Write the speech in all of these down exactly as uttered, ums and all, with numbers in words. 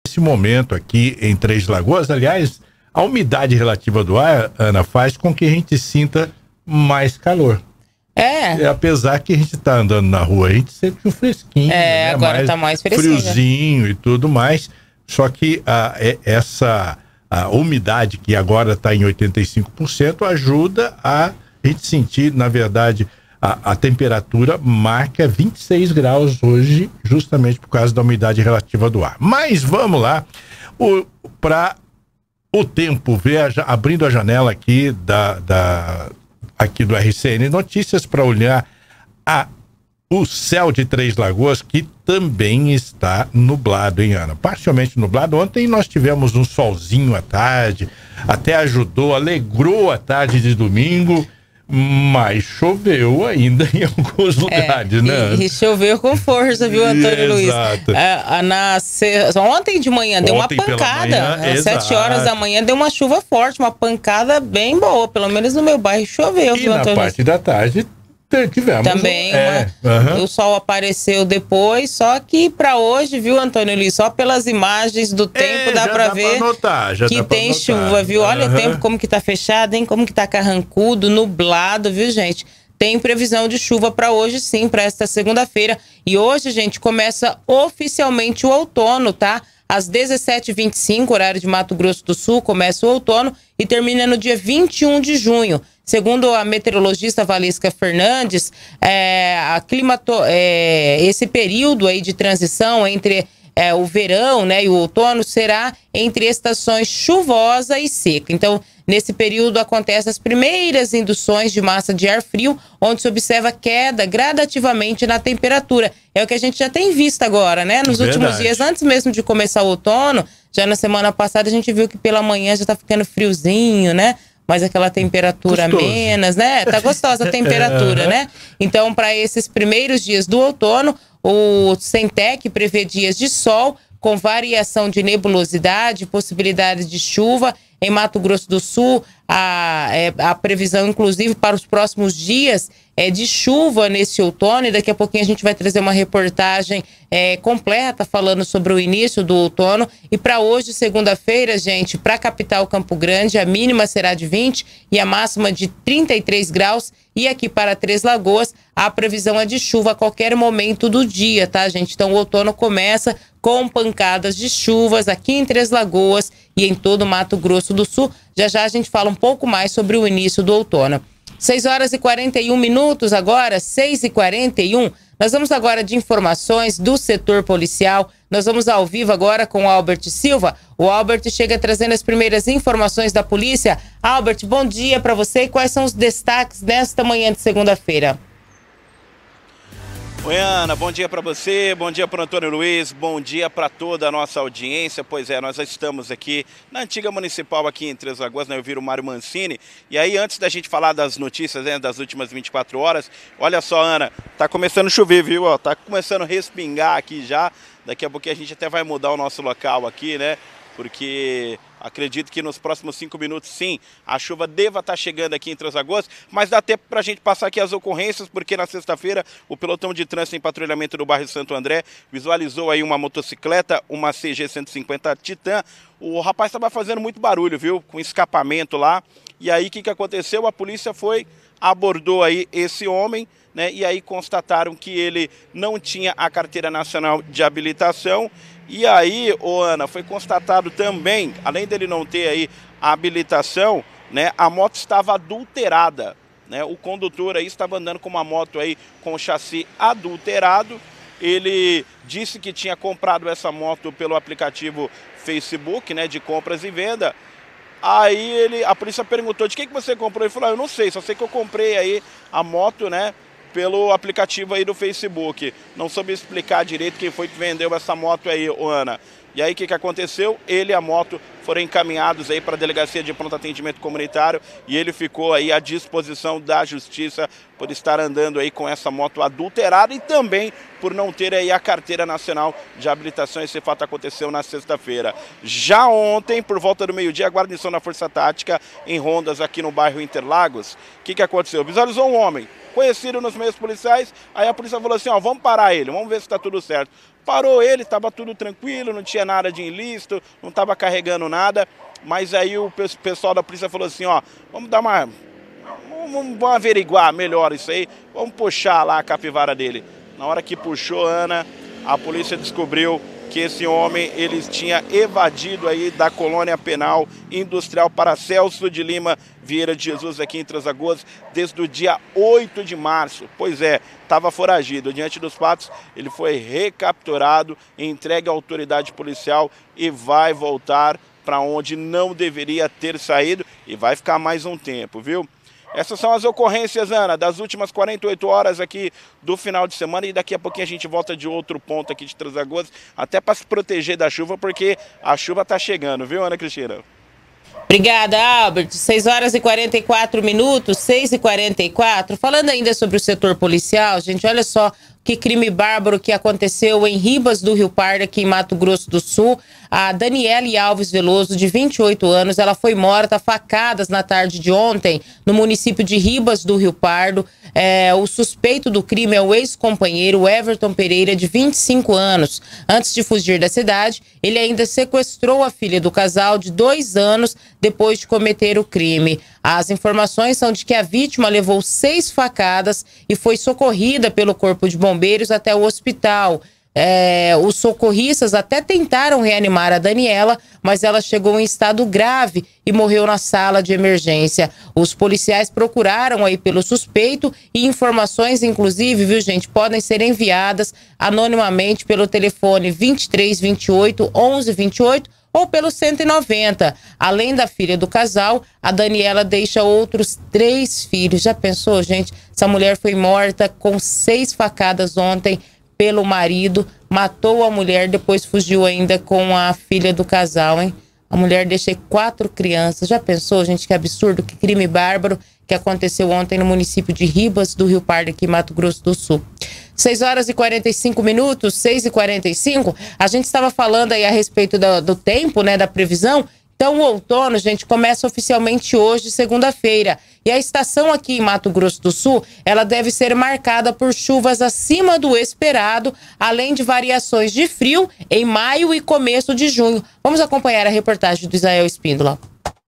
Esse momento aqui em Três Lagoas, aliás, a umidade relativa do ar, Ana, faz com que a gente sinta mais calor. É. E apesar que a gente tá andando na rua, a gente sente um fresquinho, É, né? agora mais tá mais fresquinho. friozinho e tudo mais. Só que a, essa a umidade, que agora está em oitenta e cinco por cento, ajuda a gente sentir, na verdade, a, a temperatura marca vinte e seis graus hoje, justamente por causa da umidade relativa do ar. Mas vamos lá, para o tempo, ver a, abrindo a janela aqui, da, da, aqui do R C N Notícias, para olhar a o céu de Três Lagoas, que também está nublado, hein, Ana? Parcialmente nublado. Ontem nós tivemos um solzinho à tarde, até ajudou, alegrou a tarde de domingo, mas choveu ainda em alguns lugares, é, né? E, e choveu com força, viu, Antônio Luiz? Exato. É, na, ontem de manhã deu ontem uma pancada. Manhã, às sete horas da manhã deu uma chuva forte, uma pancada bem boa. Pelo menos no meu bairro choveu, e viu, Antônio Luiz? E na parte da tarde tivemos também um, é, uma, uhum. o sol apareceu depois, só que para hoje, viu, Antônio Luiz, só pelas imagens do tempo é, dá para dá ver pra notar, já que dá tem pra chuva, viu? Olha uhum. o tempo como que tá fechado, hein? Como que tá carrancudo, nublado, viu, gente? Tem previsão de chuva para hoje sim, para esta segunda-feira. E hoje, gente, começa oficialmente o outono, tá? Às dezessete e vinte e cinco, horário de Mato Grosso do Sul, começa o outono e termina no dia vinte e um de junho. Segundo a meteorologista Valesca Fernandes, é, a climato, é, esse período aí de transição entre é, o verão, né, e o outono será entre estações chuvosa e seca. Então, nesse período acontecem as primeiras induções de massa de ar frio, onde se observa queda gradativamente na temperatura. É o que a gente já tem visto agora, né? Nos Verdade. últimos dias, antes mesmo de começar o outono, já na semana passada a gente viu que pela manhã já tá ficando friozinho, né? Mas aquela temperatura Gostoso. menos, né? Tá gostosa a temperatura, né? Então, para esses primeiros dias do outono, o Centec prevê dias de sol com variação de nebulosidade, possibilidade de chuva. Em Mato Grosso do Sul, a, é, a previsão, inclusive, para os próximos dias é de chuva nesse outono. E daqui a pouquinho a gente vai trazer uma reportagem é, completa falando sobre o início do outono. E para hoje, segunda-feira, gente, para a capital Campo Grande, a mínima será de vinte e a máxima de trinta e três graus. E aqui para Três Lagoas, a previsão é de chuva a qualquer momento do dia, tá, gente? Então o outono começa com pancadas de chuvas aqui em Três Lagoas e em todo o Mato Grosso do Sul. Já já a gente fala um pouco mais sobre o início do outono. seis horas e quarenta e um minutos agora, seis e quarenta e um. Nós vamos agora de informações do setor policial. Nós vamos ao vivo agora com o Albert Silva. O Albert chega trazendo as primeiras informações da polícia. Albert, bom dia para você e quais são os destaques nesta manhã de segunda-feira? Oi, Ana, bom dia para você, bom dia para o Antônio Luiz, bom dia para toda a nossa audiência. Pois é, nós já estamos aqui na antiga municipal aqui em Três Lagoas, né? Eu viro o Mário Mancini. E aí, antes da gente falar das notícias, né, das últimas vinte e quatro horas, olha só, Ana, tá começando a chover, viu? Ó, tá começando a respingar aqui já. Daqui a pouquinho a gente até vai mudar o nosso local aqui, né? Porque acredito que nos próximos cinco minutos, sim, a chuva deva estar chegando aqui em Três Lagoas, mas dá tempo para a gente passar aqui as ocorrências, porque na sexta-feira o pelotão de trânsito em patrulhamento do bairro Santo André visualizou aí uma motocicleta, uma C G cento e cinquenta Titan. O rapaz estava fazendo muito barulho, viu, com escapamento lá, e aí o que, que aconteceu? A polícia foi, abordou aí esse homem, né, e aí constataram que ele não tinha a carteira nacional de habilitação. E aí, ô Ana, foi constatado também, além dele não ter aí a habilitação, né, a moto estava adulterada, né? O condutor aí estava andando com uma moto aí com chassi adulterado. Ele disse que tinha comprado essa moto pelo aplicativo Facebook, né, de compras e venda. Aí ele, a polícia perguntou: de que que você comprou? Ele falou: ah, eu não sei, só sei que eu comprei aí a moto, né, pelo aplicativo aí do Facebook. Não soube explicar direito quem foi que vendeu essa moto aí, Ana. E aí o que, que aconteceu? Ele e a moto foram encaminhados aí para a Delegacia de Pronto Atendimento Comunitário e ele ficou aí à disposição da Justiça por estar andando aí com essa moto adulterada e também por não ter aí a carteira nacional de habilitação. Esse fato aconteceu na sexta-feira. Já ontem, por volta do meio-dia, a guarnição da Força Tática em rondas aqui no bairro Interlagos, o que, que aconteceu? Visualizou um homem conhecido nos meios policiais, aí a polícia falou assim: ó, vamos parar ele, vamos ver se está tudo certo. Parou ele, estava tudo tranquilo, não tinha nada de ilícito, não estava carregando nada. Mas aí o pessoal da polícia falou assim, ó, vamos dar uma... Vamos, vamos averiguar melhor isso aí, vamos puxar lá a capivara dele. Na hora que puxou, Ana, a polícia descobriu que esse homem, ele tinha evadido aí da colônia penal industrial Paracelso de Lima Vieira de Jesus, aqui em Três Lagoas, desde o dia oito de março. Pois é, estava foragido. Diante dos fatos, ele foi recapturado, entregue à autoridade policial e vai voltar para onde não deveria ter saído e vai ficar mais um tempo, viu? Essas são as ocorrências, Ana, das últimas quarenta e oito horas aqui do final de semana, e daqui a pouquinho a gente volta de outro ponto aqui de Três Lagoas, até para se proteger da chuva, porque a chuva está chegando, viu, Ana Cristina? Obrigada, Albert. seis horas e quarenta e quatro minutos, seis e quarenta e quatro. Falando ainda sobre o setor policial, gente, olha só que crime bárbaro que aconteceu em Ribas do Rio Pardo, aqui em Mato Grosso do Sul. A Daniele Alves Veloso, de vinte e oito anos, ela foi morta a facadas na tarde de ontem no município de Ribas do Rio Pardo. É, o suspeito do crime é o ex-companheiro Everton Pereira, de vinte e cinco anos. Antes de fugir da cidade, ele ainda sequestrou a filha do casal de dois anos depois de cometer o crime. As informações são de que a vítima levou seis facadas e foi socorrida pelo Corpo de Bombeiros até o hospital. É, os socorristas até tentaram reanimar a Daniela, mas ela chegou em estado grave e morreu na sala de emergência. Os policiais procuraram aí pelo suspeito e informações, inclusive, viu, gente, podem ser enviadas anonimamente pelo telefone vinte e três, vinte e oito, onze, vinte e oito ou pelo cento e noventa. Além da filha do casal, a Daniela deixa outros três filhos. Já pensou, gente? Essa mulher foi morta com seis facadas ontem pelo marido, matou a mulher, depois fugiu ainda com a filha do casal, hein? A mulher deixa quatro crianças. Já pensou, gente? Que absurdo, que crime bárbaro que aconteceu ontem no município de Ribas do Rio Pardo, aqui em Mato Grosso do Sul. seis horas e quarenta e cinco minutos, seis e quarenta e cinco. A gente estava falando aí a respeito do, do tempo, né, da previsão. Então, o outono, gente, começa oficialmente hoje, segunda-feira. E a estação aqui em Mato Grosso do Sul, ela deve ser marcada por chuvas acima do esperado, além de variações de frio em maio e começo de junho. Vamos acompanhar a reportagem do Israel Espíndola.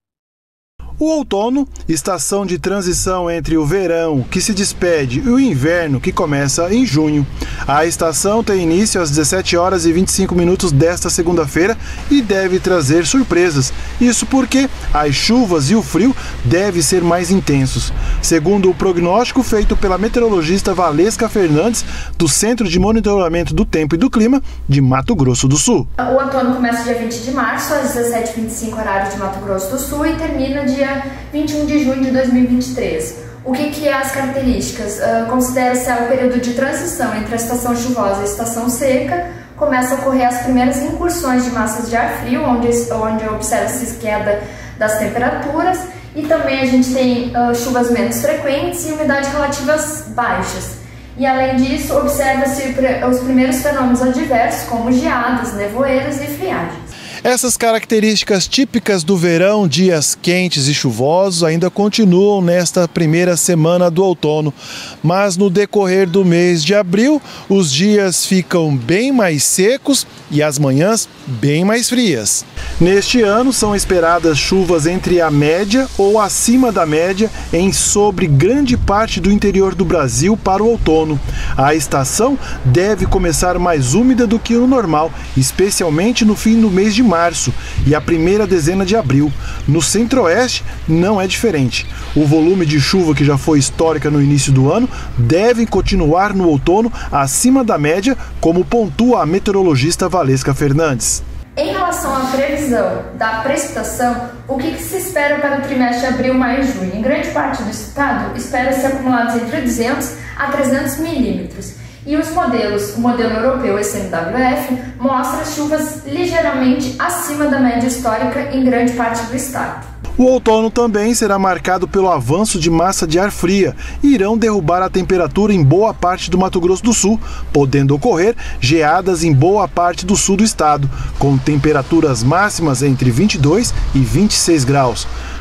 O outono, estação de transição entre o verão, que se despede, e o inverno, que começa em junho. A estação tem início às dezessete horas e vinte e cinco minutos desta segunda-feira e deve trazer surpresas. Isso porque as chuvas e o frio devem ser mais intensos. Segundo o prognóstico feito pela meteorologista Valesca Fernandes, do Centro de Monitoramento do Tempo e do Clima de Mato Grosso do Sul. O outono começa dia vinte de março, às dezessete e vinte e cinco, horário de Mato Grosso do Sul, e termina dia vinte e um de junho de dois mil e vinte e três. O que, que é as características? Uh, Considera-se o período de transição entre a estação chuvosa e a estação seca. Começa a ocorrer as primeiras incursões de massas de ar frio, onde, onde observa-se queda das temperaturas, e também a gente tem uh, chuvas menos frequentes e umidade relativas baixas. E além disso, observa-se os primeiros fenômenos adversos, como geadas, nevoeiros e friagens. Essas características típicas do verão, dias quentes e chuvosos, ainda continuam nesta primeira semana do outono. Mas no decorrer do mês de abril, os dias ficam bem mais secos e as manhãs bem mais frias. Neste ano, são esperadas chuvas entre a média ou acima da média em sobre grande parte do interior do Brasil para o outono. A estação deve começar mais úmida do que o normal, especialmente no fim do mês de março e a primeira dezena de abril. No centro-oeste não é diferente. O volume de chuva, que já foi histórica no início do ano, deve continuar no outono acima da média, como pontua a meteorologista Valesca Fernandes. Em relação à previsão da precipitação, o que, que se espera para o trimestre de abril, maio e junho? Em grande parte do estado, espera-se acumulados entre duzentos a trezentos milímetros. E os modelos, o modelo europeu S M W F, mostra chuvas ligeiramente acima da média histórica em grande parte do estado. O outono também será marcado pelo avanço de massa de ar fria e irão derrubar a temperatura em boa parte do Mato Grosso do Sul, podendo ocorrer geadas em boa parte do sul do estado, com temperaturas máximas entre vinte e dois e vinte e seis graus.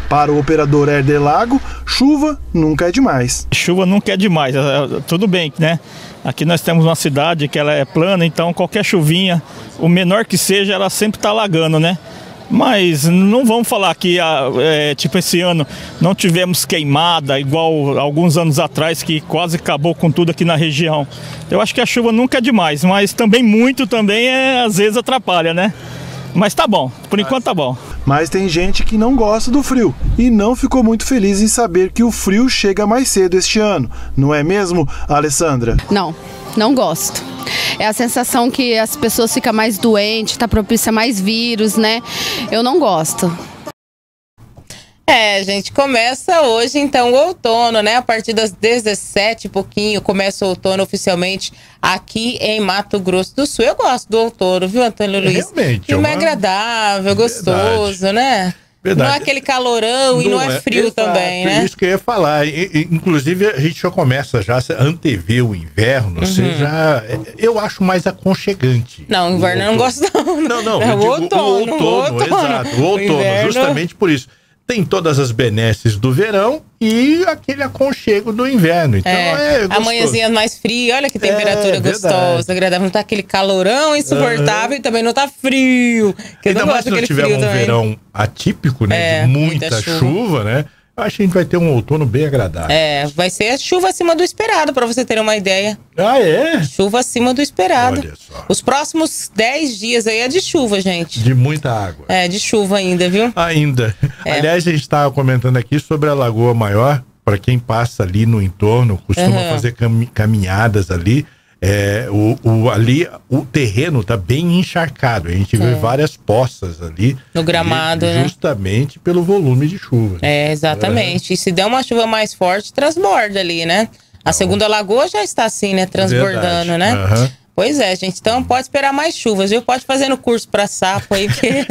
Para o operador Herder Lago, chuva nunca é demais. Chuva nunca é demais, tudo bem, né? Aqui nós temos uma cidade que ela é plana, então qualquer chuvinha, o menor que seja, ela sempre está alagando, né? Mas não vamos falar que, é, tipo, esse ano não tivemos queimada, igual alguns anos atrás, que quase acabou com tudo aqui na região. Eu acho que a chuva nunca é demais, mas também muito também, é, às vezes, atrapalha, né? Mas tá bom, por enquanto tá bom. Mas tem gente que não gosta do frio e não ficou muito feliz em saber que o frio chega mais cedo este ano. Não é mesmo, Alessandra? Não, não gosto. É a sensação que as pessoas ficam mais doentes, tá propícia a mais vírus, né? Eu não gosto. É, gente, começa hoje então o outono, né? A partir das dezessete e pouquinho começa o outono oficialmente aqui em Mato Grosso do Sul. Eu gosto do outono, viu, Antônio Luiz? Realmente. Clima é uma... agradável, gostoso, Verdade. né? Verdade. Não é aquele calorão não e não é, é frio exato, também, né? É isso que eu ia falar. E, e, inclusive, a gente já começa já a antever o inverno. Uhum. Você já, eu acho mais aconchegante. Não, o inverno eu não gosto não. Não, não. É o, digo, outono, o outono, o outono, exato. O outono, o inverno... justamente por isso. Tem todas as benesses do verão e aquele aconchego do inverno. Então é, é a manhãzinha mais fria, olha que temperatura é, gostosa, agradável. Não tá aquele calorão insuportável uhum. e também não tá frio. Que Ainda eu não mais gosto se não tiver um também. verão atípico, né? É, de muita, muita chuva. chuva, né? Acho que a gente vai ter um outono bem agradável. É, vai ser chuva acima do esperado, para você ter uma ideia. Ah, é? Chuva acima do esperado. Olha só. Os próximos dez dias aí é de chuva, gente. De muita água. É, de chuva ainda, viu? Ainda. É. Aliás, a gente estava comentando aqui sobre a Lagoa Maior. Para quem passa ali no entorno, costuma uhum. fazer cam caminhadas ali. É, o, o, ali o terreno tá bem encharcado. A gente é. vê várias poças ali. No gramado, e, né? Justamente pelo volume de chuva. É, exatamente. É. E se der uma chuva mais forte, transborda ali, né? A segunda lagoa já está assim, né? Transbordando, Verdade. né? Uhum. Pois é, gente. Então pode esperar mais chuvas, viu? Pode fazer no curso para sapo aí, porque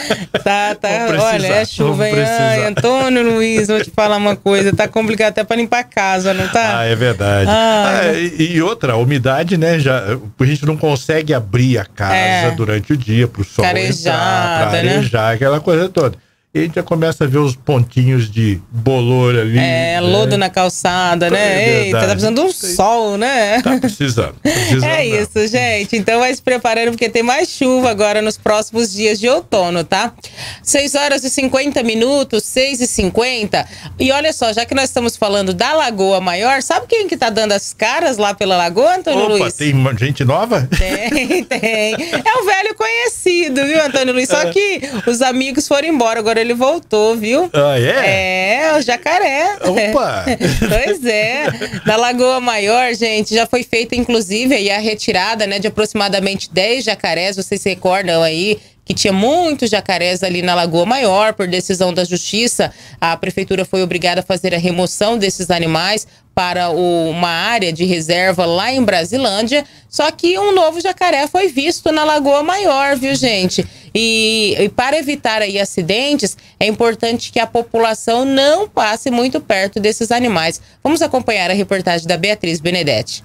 tá, tá. Olha, é chuva aí. Ai, Antônio Luiz, vou te falar uma coisa, tá complicado até para limpar a casa, não tá? Ah, é verdade. Ah, e, e outra, a umidade, né? Já, a gente não consegue abrir a casa é. durante o dia pro sol Carejada, entrar, pra arejar, né? Aquela coisa toda. E a gente já começa a ver os pontinhos de bolor ali. É, né? Lodo na calçada, né? É Eita, tá precisando de um sol, né? Tá precisando. Tá precisando é não. isso, gente. Então vai se preparando porque tem mais chuva agora nos próximos dias de outono, tá? seis horas e cinquenta minutos, seis e cinquenta. E olha só, já que nós estamos falando da Lagoa Maior, sabe quem que tá dando as caras lá pela Lagoa, Antônio Opa, Luiz? Tem gente nova? Tem, tem. É um velho conhecido, viu, Antônio Luiz? Só que os amigos foram embora, agora ele voltou, viu? Ah, é? É, o jacaré. Opa! Pois é. Na Lagoa Maior, gente, já foi feita, inclusive, aí a retirada, né, de aproximadamente dez jacarés. Vocês se recordam aí que tinha muitos jacarés ali na Lagoa Maior. Por decisão da Justiça, a Prefeitura foi obrigada a fazer a remoção desses animais para o, uma área de reserva lá em Brasilândia. Só que um novo jacaré foi visto na Lagoa Maior, viu, gente? E, e para evitar aí acidentes, é importante que a população não passe muito perto desses animais. Vamos acompanhar a reportagem da Beatriz Benedetti.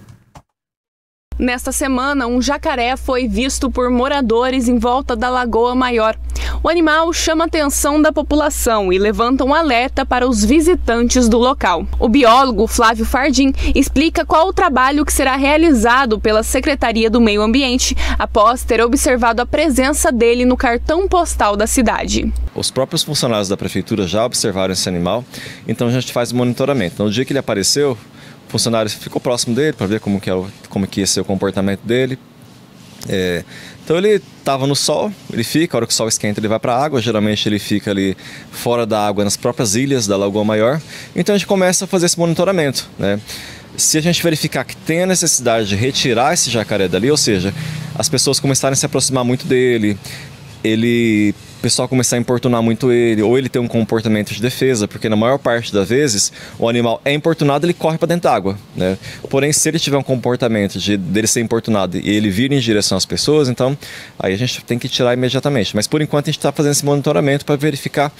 Nesta semana, um jacaré foi visto por moradores em volta da Lagoa Maior. O animal chama a atenção da população e levanta um alerta para os visitantes do local. O biólogo Flávio Fardim explica qual o trabalho que será realizado pela Secretaria do Meio Ambiente após ter observado a presença dele no cartão postal da cidade. Os próprios funcionários da prefeitura já observaram esse animal, então a gente faz o monitoramento. No dia que ele apareceu, o funcionário ficou próximo dele para ver como que, era, como que ia ser o comportamento dele. É, então ele estava no sol, ele fica, a hora que o sol esquenta ele vai para a água, geralmente ele fica ali fora da água nas próprias ilhas da Lagoa Maior. Então a gente começa a fazer esse monitoramento, né? Se a gente verificar que tem a necessidade de retirar esse jacaré dali, ou seja, as pessoas começarem a se aproximar muito dele, ele... o pessoal começar a importunar muito ele, ou ele ter um comportamento de defesa, porque na maior parte das vezes o animal é importunado, ele corre para dentro da água, né? Porém, se ele tiver um comportamento de dele ser importunado e ele vir em direção às pessoas, então aí a gente tem que tirar imediatamente. Mas por enquanto a gente está fazendo esse monitoramento para verificar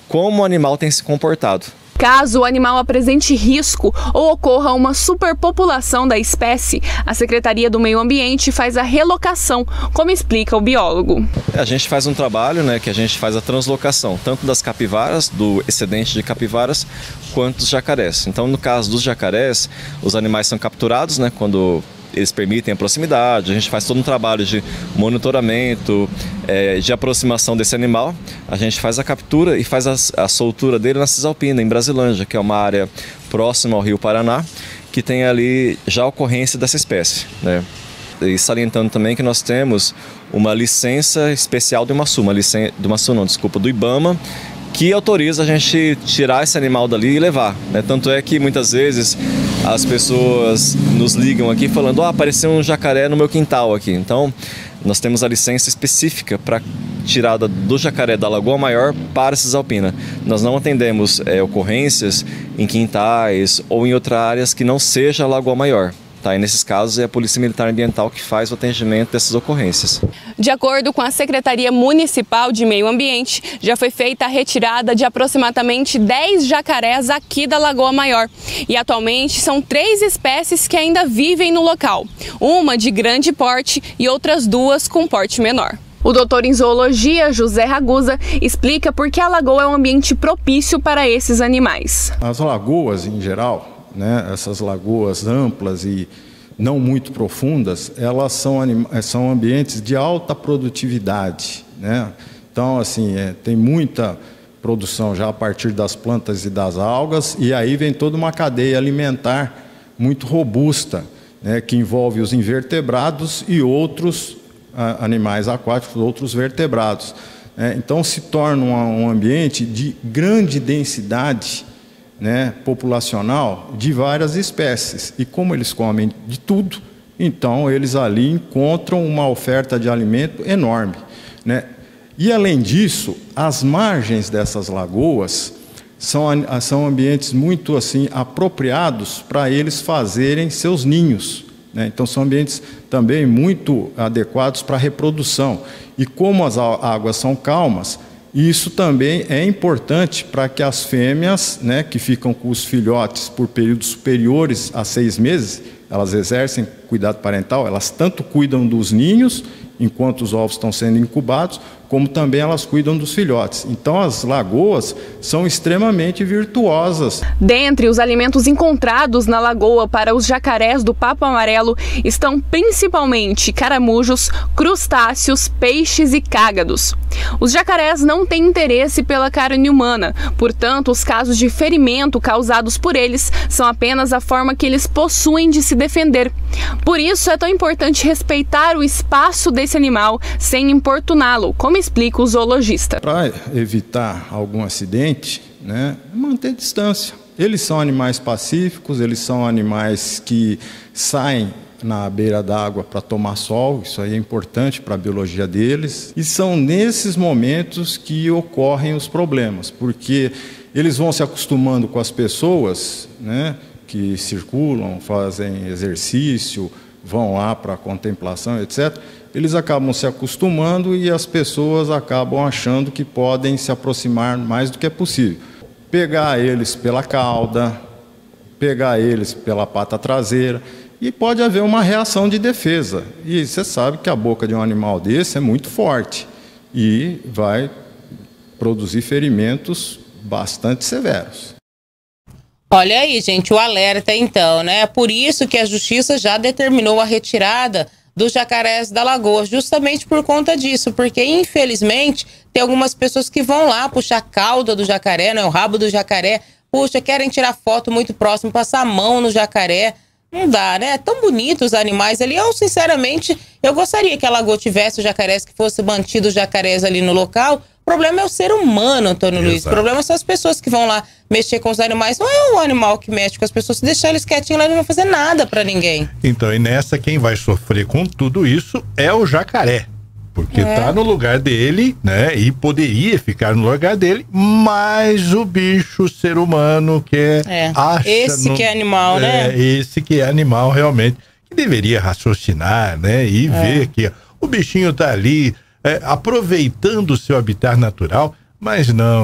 como o animal tem se comportado. Caso o animal apresente risco ou ocorra uma superpopulação da espécie, a Secretaria do Meio Ambiente faz a relocação, como explica o biólogo. A gente faz um trabalho, né, que a gente faz a translocação, tanto das capivaras, do excedente de capivaras, quanto dos jacarés. Então, no caso dos jacarés, os animais são capturados, né, quando eles permitem a proximidade, a gente faz todo um trabalho de monitoramento, é, de aproximação desse animal. A gente faz a captura e faz a, a soltura dele na Cisalpina, em Brasilândia, que é uma área próxima ao Rio Paraná, que tem ali já a ocorrência dessa espécie, né? E salientando também que nós temos uma licença especial do IMASU, uma licença do IMASU não, desculpa, do IBAMA, que autoriza a gente tirar esse animal dali e levar, né? Tanto é que muitas vezes as pessoas nos ligam aqui falando: ah, apareceu um jacaré no meu quintal aqui. Então, nós temos a licença específica para tirada do jacaré da Lagoa Maior para a Cisalpina. Nós não atendemos é, ocorrências em quintais ou em outras áreas que não seja a Lagoa Maior. Tá, e nesses casos é a Polícia Militar Ambiental que faz o atendimento dessas ocorrências. De acordo com a Secretaria Municipal de Meio Ambiente, já foi feita a retirada de aproximadamente dez jacarés aqui da Lagoa Maior. E atualmente são três espécies que ainda vivem no local. Uma de grande porte e outras duas com porte menor. O doutor em zoologia, José Ragusa, explica por que a lagoa é um ambiente propício para esses animais. As lagoas, em geral, né, essas lagoas amplas e não muito profundas, elas são, são ambientes de alta produtividade, né? Então, assim, é, tem muita produção já a partir das plantas e das algas, e aí vem toda uma cadeia alimentar muito robusta, né, que envolve os invertebrados e outros a, animais aquáticos, outros vertebrados. Né? Então, se torna um, um ambiente de grande densidade, né, populacional de várias espécies. E como eles comem de tudo, então eles ali encontram uma oferta de alimento enorme, né? E além disso, as margens dessas lagoas são, são ambientes muito assim apropriados para eles fazerem seus ninhos, né? Então são ambientes também muito adequados para a reprodução. E como as águas são calmas, isso também é importante para que as fêmeas, né, que ficam com os filhotes por períodos superiores a seis meses, elas exercem cuidado parental, elas tanto cuidam dos ninhos, enquanto os ovos estão sendo incubados, como também elas cuidam dos filhotes. Então, as lagoas são extremamente virtuosas. Dentre os alimentos encontrados na lagoa para os jacarés do Papo Amarelo estão principalmente caramujos, crustáceos, peixes e cágados. Os jacarés não têm interesse pela carne humana, portanto, os casos de ferimento causados por eles são apenas a forma que eles possuem de se defender. Por isso, é tão importante respeitar o espaço desse animal sem importuná-lo, como explica o zoologista. Para evitar algum acidente, né, manter distância. Eles são animais pacíficos, eles são animais que saem na beira d'água para tomar sol, isso aí é importante para a biologia deles. E são nesses momentos que ocorrem os problemas, porque eles vão se acostumando com as pessoas, né, que circulam, fazem exercício, vão lá para a contemplação, etcétera. Eles acabam se acostumando e as pessoas acabam achando que podem se aproximar mais do que é possível. Pegar eles pela cauda, pegar eles pela pata traseira, e pode haver uma reação de defesa. E você sabe que a boca de um animal desse é muito forte e vai produzir ferimentos bastante severos. Olha aí, gente, o alerta então, né? Por isso que a Justiça já determinou a retirada dos jacarés da lagoa, justamente por conta disso, porque infelizmente tem algumas pessoas que vão lá puxar a cauda do jacaré, né, o rabo do jacaré, puxa, querem tirar foto muito próximo, passar a mão no jacaré. Não dá, né? É tão bonito os animais ali. Eu, sinceramente, eu gostaria que a lagoa tivesse os jacarés, que fosse mantido os jacarés ali no local. O problema é o ser humano, Antônio Luiz. O problema são as pessoas que vão lá mexer com os animais. Não é o animal que mexe com as pessoas. Se deixar eles quietinhos lá, eles não vão fazer nada pra ninguém. Então, e nessa, quem vai sofrer com tudo isso é o jacaré. Porque é. tá no lugar dele, né? E poderia ficar no lugar dele, mas o bicho, o ser humano, que é... é. Acha esse no, que é animal, é, né? Esse que é animal, realmente, que deveria raciocinar, né? E é. ver que o bichinho tá ali, é, aproveitando o seu habitat natural, mas não.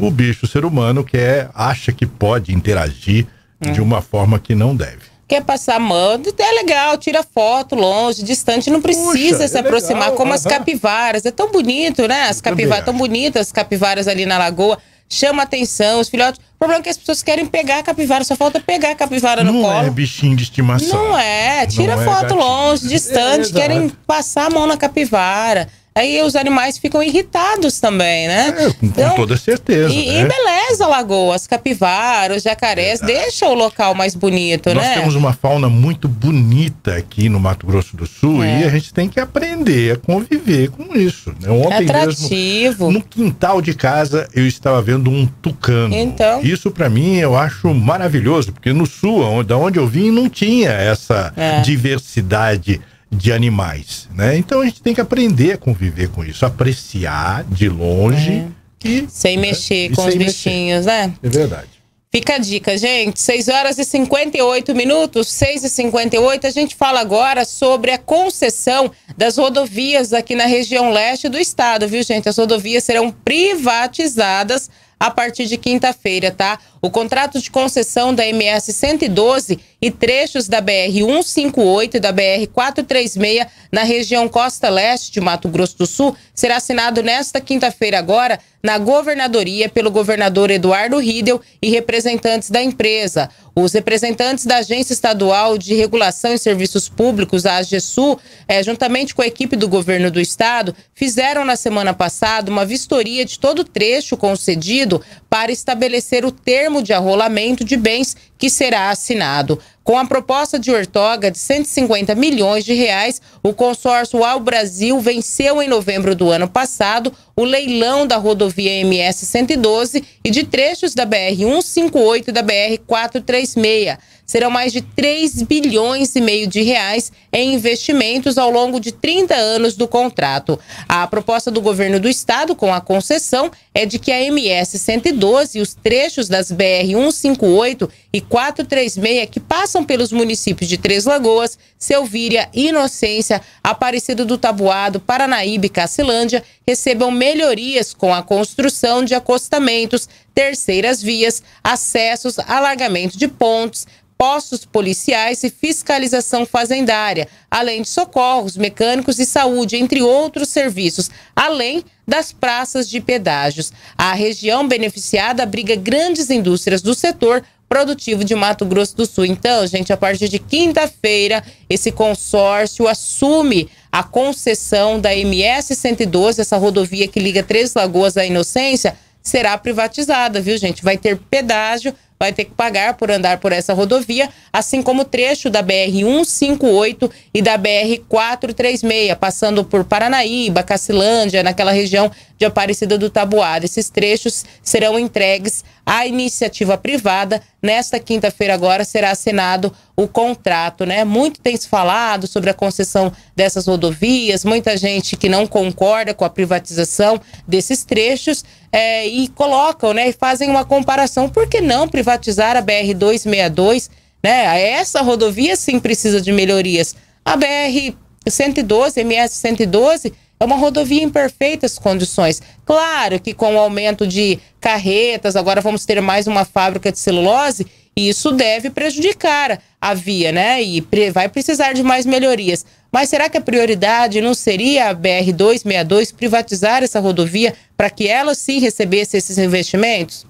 o bicho, o ser humano, quer, acha que pode interagir hum. de uma forma que não deve. Quer passar a mão, é legal, tira foto longe, distante, não precisa Puxa, se é aproximar legal, como uh-huh. as capivaras. É tão bonito, né? As capivaras, tão bonitas as capivaras ali na lagoa. Chama atenção, os filhotes. O problema é que as pessoas querem pegar a capivara, só falta pegar a capivara no não colo. Não é bichinho de estimação. Não é, tira não foto é longe, distante, é, querem passar a mão na capivara. Aí os animais ficam irritados também, né? É, com, então, com toda certeza. E, né? e beleza a lagoa, as capivaras, os jacarés, Verdade. deixa o local mais bonito, Nós né? Nós temos uma fauna muito bonita aqui no Mato Grosso do Sul é. e a gente tem que aprender a conviver com isso. Né? Ontem é atrativo. Mesmo, no quintal de casa, eu estava vendo um tucano. Então. Isso para mim eu acho maravilhoso, porque no Sul, onde, da onde eu vim, não tinha essa é. diversidade de animais, né? Então a gente tem que aprender a conviver com isso, apreciar de longe é. e sem né? mexer e com sem os bichinhos, mexer. né? É verdade. Fica a dica, gente. seis horas e cinquenta e oito minutos, seis e cinquenta e oito. A gente fala agora sobre a concessão das rodovias aqui na região leste do estado, viu, gente? As rodovias serão privatizadas a partir de quinta-feira, tá? O contrato de concessão da M S cento e doze e trechos da B R cento e cinquenta e oito e da B R quatrocentos e trinta e seis na região Costa Leste de Mato Grosso do Sul será assinado nesta quinta-feira agora na governadoria pelo governador Eduardo Riedel e representantes da empresa. Os representantes da Agência Estadual de Regulação e Serviços Públicos, a AGESU, é, juntamente com a equipe do governo do estado, fizeram na semana passada uma vistoria de todo o trecho concedido para estabelecer o termo de arrolamento de bens que será assinado. Com a proposta de outorga de cento e cinquenta milhões de reais, o consórcio Ao Brasil venceu em novembro do ano passado o leilão da rodovia M S cento e doze e de trechos da B R cento e cinquenta e oito e da B R quatrocentos e trinta e seis. Serão mais de três bilhões e meio de reais em investimentos ao longo de trinta anos do contrato. A proposta do governo do estado com a concessão é de que a M S cento e doze e os trechos das B R cento e cinquenta e oito e quatrocentos e trinta e seis que passam pelos municípios de Três Lagoas, Selvíria, Inocência, Aparecida do Taboado, Paranaíba e Cacilândia recebam melhorias com a construção de acostamentos, terceiras vias, acessos, alargamento de pontes, postos policiais e fiscalização fazendária, além de socorros, mecânicos e saúde, entre outros serviços, além das praças de pedágios. A região beneficiada abriga grandes indústrias do setor produtivo de Mato Grosso do Sul. Então, gente, a partir de quinta-feira, esse consórcio assume a concessão da M S cento e doze, essa rodovia que liga Três Lagoas à Inocência, será privatizada, viu, gente? Vai ter pedágio, vai ter que pagar por andar por essa rodovia, assim como o trecho da B R cento e cinquenta e oito e da B R quatrocentos e trinta e seis, passando por Paranaíba, Cacilândia, naquela região de Aparecida do Taboado. Esses trechos serão entregues à iniciativa privada. Nesta quinta-feira agora será assinado o contrato, né? Muito tem se falado sobre a concessão dessas rodovias, muita gente que não concorda com a privatização desses trechos é, e colocam, né? E fazem uma comparação. Por que não privatizar a B R duzentos e sessenta e dois, né? Essa rodovia sim precisa de melhorias. A B R cento e doze, M S cento e doze, é uma rodovia em perfeitas condições. Claro que com o aumento de carretas, agora vamos ter mais uma fábrica de celulose, e isso deve prejudicar a via, né? E vai precisar de mais melhorias. Mas será que a prioridade não seria a B R duzentos e sessenta e dois privatizar essa rodovia para que ela sim recebesse esses investimentos?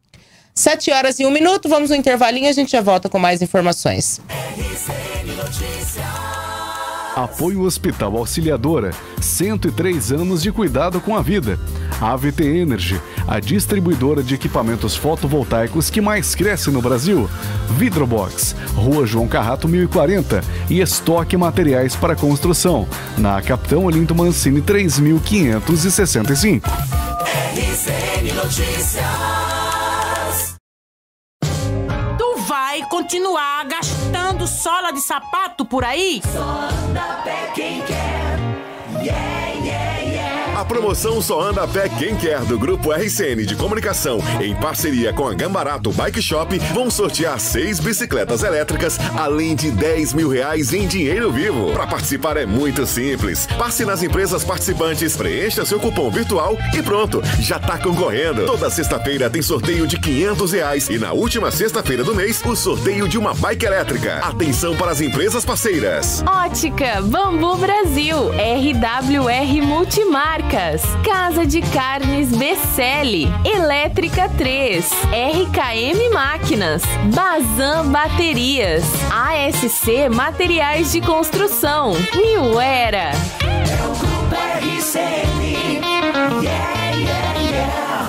Sete horas e um minuto, vamos no intervalinho, a gente já volta com mais informações. Apoio Hospital Auxiliadora, cento e três anos de cuidado com a vida. A A V T Energy, a distribuidora de equipamentos fotovoltaicos que mais cresce no Brasil. Vidrobox, Rua João Carrato mil e quarenta e Estoque Materiais para Construção, na Capitão Olinto Mancini três mil quinhentos e sessenta e cinco. R C N Notícias. Tu vai continuar gastando sola de sapato por aí? Só anda pé quem quer. Yeah, yeah, yeah. A promoção Só Anda a Pé Quem Quer, do Grupo R C N de Comunicação, em parceria com a Gambarato Bike Shop, vão sortear seis bicicletas elétricas, além de dez mil reais em dinheiro vivo. Para participar é muito simples. Passe nas empresas participantes, preencha seu cupom virtual e pronto, já tá concorrendo. Toda sexta-feira tem sorteio de quinhentos reais e na última sexta-feira do mês, o sorteio de uma bike elétrica. Atenção para as empresas parceiras. Ótica Bambu Brasil, R W R Multimarcas, Casa de Carnes Becelli, Elétrica três, R K M Máquinas, Bazan Baterias, A S C Materiais de Construção, New Era. É o Grupo R C N. Yeah, yeah, yeah.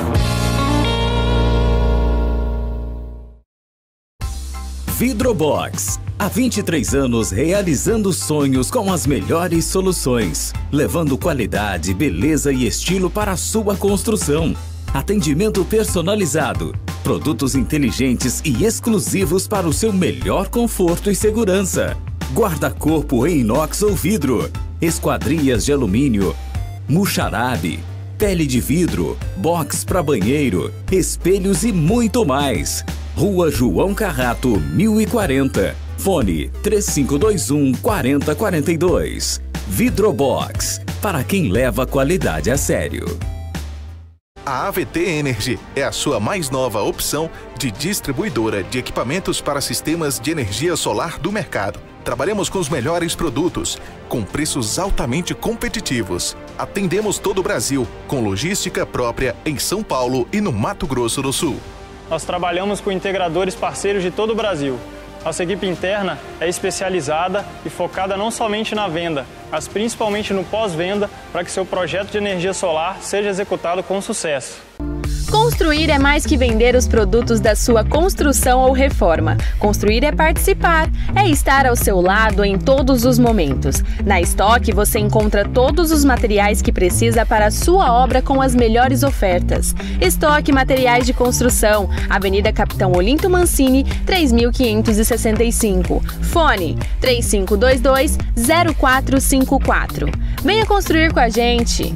Vidrobox. Há vinte e três anos realizando sonhos com as melhores soluções, levando qualidade, beleza e estilo para a sua construção. Atendimento personalizado, produtos inteligentes e exclusivos para o seu melhor conforto e segurança. Guarda-corpo em inox ou vidro, esquadrias de alumínio, muxarabe, pele de vidro, box para banheiro, espelhos e muito mais. Rua João Carrato, mil e quarenta. Fone três cinco dois um, quatro zero quatro dois. Vidrobox, para quem leva a qualidade a sério. A A V T Energy é a sua mais nova opção de distribuidora de equipamentos para sistemas de energia solar do mercado. Trabalhamos com os melhores produtos, com preços altamente competitivos. Atendemos todo o Brasil, com logística própria em São Paulo e no Mato Grosso do Sul. Nós trabalhamos com integradores parceiros de todo o Brasil. Nossa equipe interna é especializada e focada não somente na venda, mas principalmente no pós-venda para que seu projeto de energia solar seja executado com sucesso. Construir é mais que vender os produtos da sua construção ou reforma. Construir é participar, é estar ao seu lado em todos os momentos. Na Estoque você encontra todos os materiais que precisa para a sua obra com as melhores ofertas. Estoque Materiais de Construção, Avenida Capitão Olinto Mancini, três mil quinhentos e sessenta e cinco. Fone três cinco dois dois, zero quatro cinco quatro. Venha construir com a gente!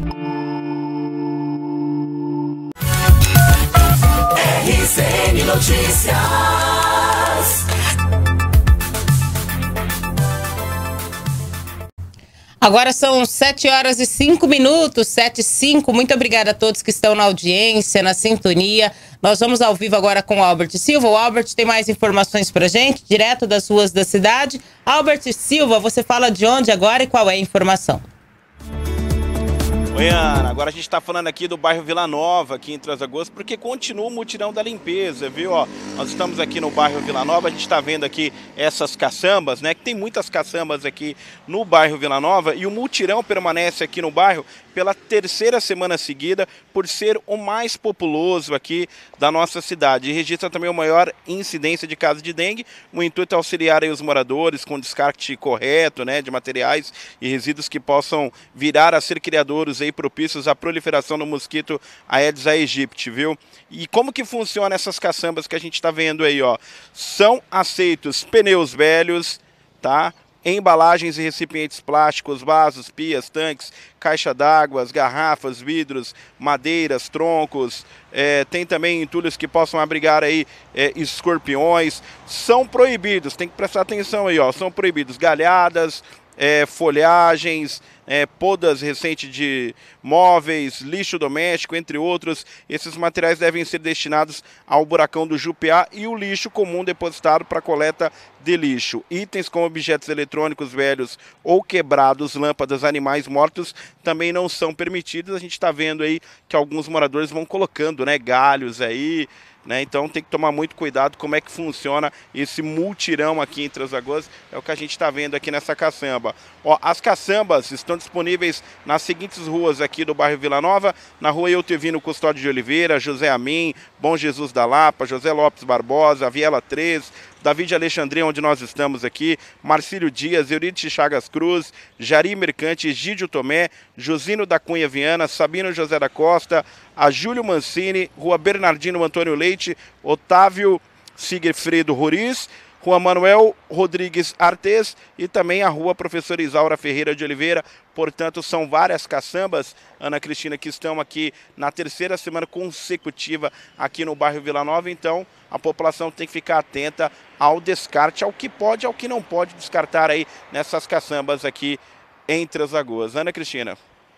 R C N Notícias. Agora são sete horas e cinco minutos, sete e cinco. Muito obrigada a todos que estão na audiência, na sintonia. Nós vamos ao vivo agora com o Albert Silva. O Albert tem mais informações pra gente, direto das ruas da cidade. Albert Silva, você fala de onde agora e qual é a informação? Oi, Ana, agora a gente está falando aqui do bairro Vila Nova, aqui em Três Lagoas, porque continua o mutirão da limpeza, viu? Ó, nós estamos aqui no bairro Vila Nova, a gente está vendo aqui essas caçambas, né? Que tem muitas caçambas aqui no bairro Vila Nova e o mutirão permanece aqui no bairro pela terceira semana seguida, por ser o mais populoso aqui da nossa cidade. E registra também a maior incidência de casos de dengue. O intuito é auxiliar aí os moradores com descarte correto, né, de materiais e resíduos que possam virar a ser criadouros aí propícios à proliferação do mosquito Aedes aegypti, viu? E como que funciona essas caçambas que a gente está vendo aí, ó? São aceitos pneus velhos, tá? Embalagens e recipientes plásticos, vasos, pias, tanques, caixa d'água, garrafas, vidros, madeiras, troncos, é, tem também entulhos que possam abrigar aí é, escorpiões, são proibidos, tem que prestar atenção aí, ó, são proibidos galhadas, é, folhagens, é, podas recentes de móveis, lixo doméstico, entre outros. Esses materiais devem ser destinados ao buracão do Jupiá e o lixo comum depositado para coleta de lixo. Itens como objetos eletrônicos velhos ou quebrados, lâmpadas, animais mortos também não são permitidos. A gente está vendo aí que alguns moradores vão colocando, né, galhos aí, né? Então tem que tomar muito cuidado como é que funciona esse multirão aqui em Três Lagoas. É o que a gente está vendo aqui nessa caçamba. Ó, as caçambas estão disponíveis nas seguintes ruas aqui do bairro Vila Nova: na rua Eutevino Custódio de Oliveira, José Amin, Bom Jesus da Lapa, José Lopes Barbosa, Viela três, Davi de Alexandria, onde nós estamos aqui, Marcílio Dias, Euridice Chagas Cruz, Jari Mercante, Egídio Tomé, Josino da Cunha Viana, Sabino José da Costa, a Júlio Mancini, Rua Bernardino Antônio Leite, Otávio Sigfredo Roriz, Rua Manuel Rodrigues Artes e também a Rua Professor Isaura Ferreira de Oliveira. Portanto, são várias caçambas, Ana Cristina, que estão aqui na terceira semana consecutiva aqui no bairro Vila Nova. Então, a população tem que ficar atenta ao descarte, ao que pode, ao que não pode descartar aí nessas caçambas aqui em Três Lagoas. Ana Cristina.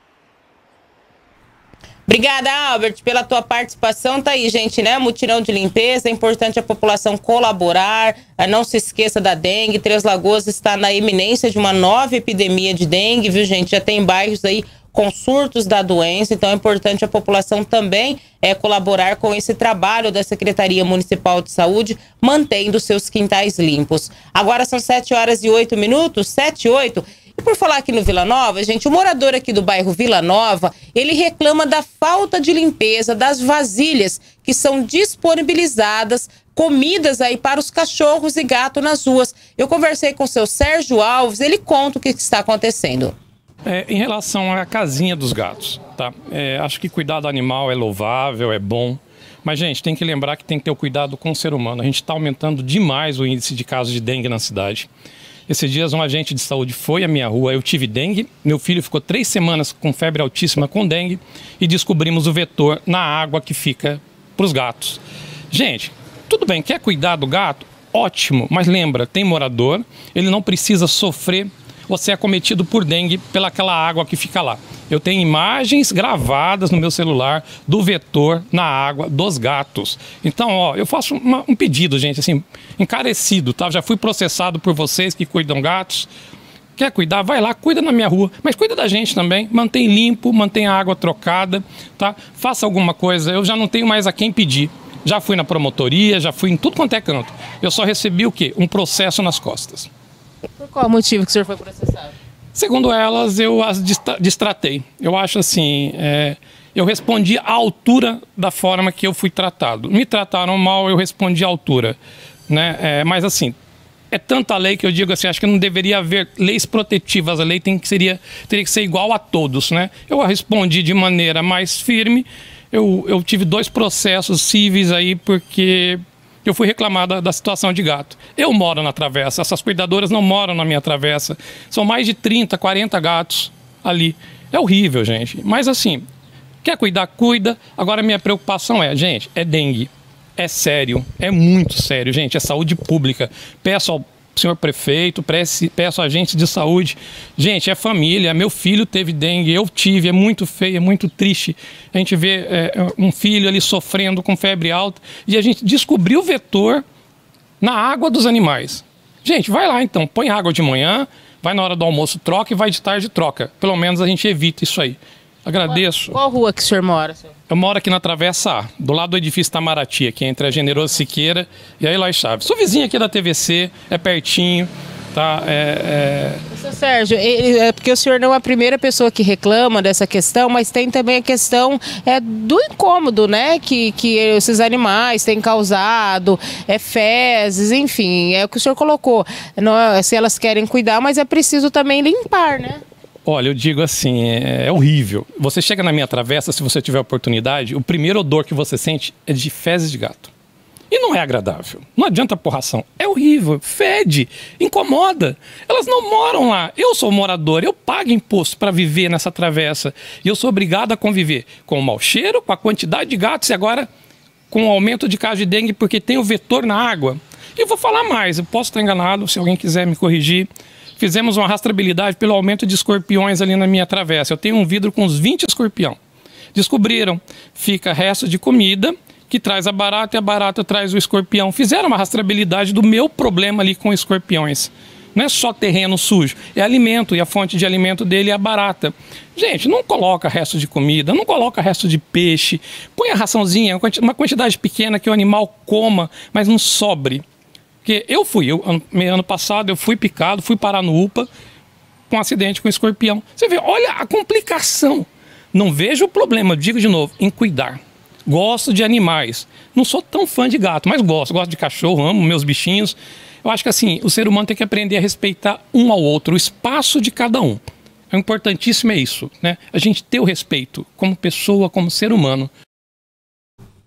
Obrigada, Albert, pela tua participação. Tá aí, gente, né? Mutirão de limpeza. É importante a população colaborar. Não se esqueça da dengue. Três Lagoas está na iminência de uma nova epidemia de dengue, viu, gente? Já tem bairros aí com surtos da doença, então é importante a população também é, colaborar com esse trabalho da Secretaria Municipal de Saúde, mantendo seus quintais limpos. Agora são sete horas e oito minutos, sete e oito. E por falar aqui no Vila Nova, gente, o morador aqui do bairro Vila Nova, ele reclama da falta de limpeza das vasilhas que são disponibilizadas, comidas aí para os cachorros e gatos nas ruas. Eu conversei com o seu Sérgio Alves, ele conta o que está acontecendo. É, em relação à casinha dos gatos, tá? É, acho que cuidar do animal é louvável, é bom. Mas, gente, tem que lembrar que tem que ter o cuidado com o ser humano. A gente está aumentando demais o índice de casos de dengue na cidade. Esses dias um agente de saúde foi à minha rua, eu tive dengue, meu filho ficou três semanas com febre altíssima com dengue e descobrimos o vetor na água que fica para os gatos. Gente, tudo bem, quer cuidar do gato? Ótimo, mas lembra, tem morador, ele não precisa sofrer ou ser acometido por dengue pelaquela água que fica lá. Eu tenho imagens gravadas no meu celular do vetor na água dos gatos. Então, ó, eu faço uma, um pedido, gente, assim, encarecido, tá? Já fui processado por vocês que cuidam gatos. Quer cuidar? Vai lá, cuida na minha rua. Mas cuida da gente também. Mantém limpo, mantém a água trocada, tá? Faça alguma coisa. Eu já não tenho mais a quem pedir. Já fui na promotoria, já fui em tudo quanto é canto. Eu só recebi o quê? Um processo nas costas. Por qual motivo que o senhor foi processado? Segundo elas, eu as destratei. Eu acho assim, é, eu respondi à altura da forma que eu fui tratado. Me trataram mal, eu respondi à altura. Né? É, mas assim, é tanta lei que eu digo assim, acho que não deveria haver leis protetivas. A lei tem que, seria, teria que ser igual a todos. Né? Eu respondi de maneira mais firme. Eu, eu tive dois processos cíveis aí porque eu fui reclamar da, da situação de gato. Eu moro na travessa, essas cuidadoras não moram na minha travessa. São mais de trinta, quarenta gatos ali. É horrível, gente. Mas assim, quer cuidar, cuida. Agora minha preocupação é, gente, é dengue. É sério, é muito sério, gente. É saúde pública. Peço ao senhor prefeito, peço, peço a agente de saúde. Gente, é família. Meu filho teve dengue, eu tive. É muito feio, é muito triste. A gente vê é, um filho ali sofrendo com febre alta e a gente descobriu o vetor na água dos animais. Gente, vai lá então, põe água de manhã, vai na hora do almoço, troca e vai de tarde, troca. Pelo menos a gente evita isso aí. Agradeço. Qual, qual rua que o senhor mora, senhor? Eu moro aqui na Travessa A, do lado do edifício Itamaraty, aqui entre a Generoso Siqueira e a Eloy Chaves. Sou vizinho aqui da T V C, é pertinho, tá? É, é... Seu Sérgio, é porque o senhor não é a primeira pessoa que reclama dessa questão, mas tem também a questão é, do incômodo, né? Que, que esses animais têm causado, é fezes, enfim, é o que o senhor colocou. Não, se elas querem cuidar, mas é preciso também limpar, né? Olha, eu digo assim, é, é horrível. Você chega na minha travessa, se você tiver oportunidade, o primeiro odor que você sente é de fezes de gato. E não é agradável. Não adianta porração. É horrível, fede, incomoda. Elas não moram lá. Eu sou morador, eu pago imposto para viver nessa travessa. E eu sou obrigado a conviver com o mau cheiro, com a quantidade de gatos e agora com o aumento de casos de dengue porque tem o vetor na água. E eu vou falar mais, eu posso estar enganado, se alguém quiser me corrigir. Fizemos uma rastreabilidade pelo aumento de escorpiões ali na minha travessa. Eu tenho um vidro com uns vinte escorpião. Descobriram, fica resto de comida que traz a barata e a barata traz o escorpião. Fizeram uma rastreabilidade do meu problema ali com escorpiões. Não é só terreno sujo, é alimento e a fonte de alimento dele é a barata. Gente, não coloca resto de comida, não coloca resto de peixe. Põe a raçãozinha, uma quantidade pequena que o animal coma, mas não sobre. Porque eu fui, eu, ano, ano passado eu fui picado, fui parar no U P A com um acidente com escorpião. Você vê, olha a complicação. Não vejo o problema, digo de novo, em cuidar. Gosto de animais. Não sou tão fã de gato, mas gosto. Gosto de cachorro, amo meus bichinhos. Eu acho que assim, o ser humano tem que aprender a respeitar um ao outro, o espaço de cada um. O importantíssimo é isso, né? A gente ter o respeito como pessoa, como ser humano.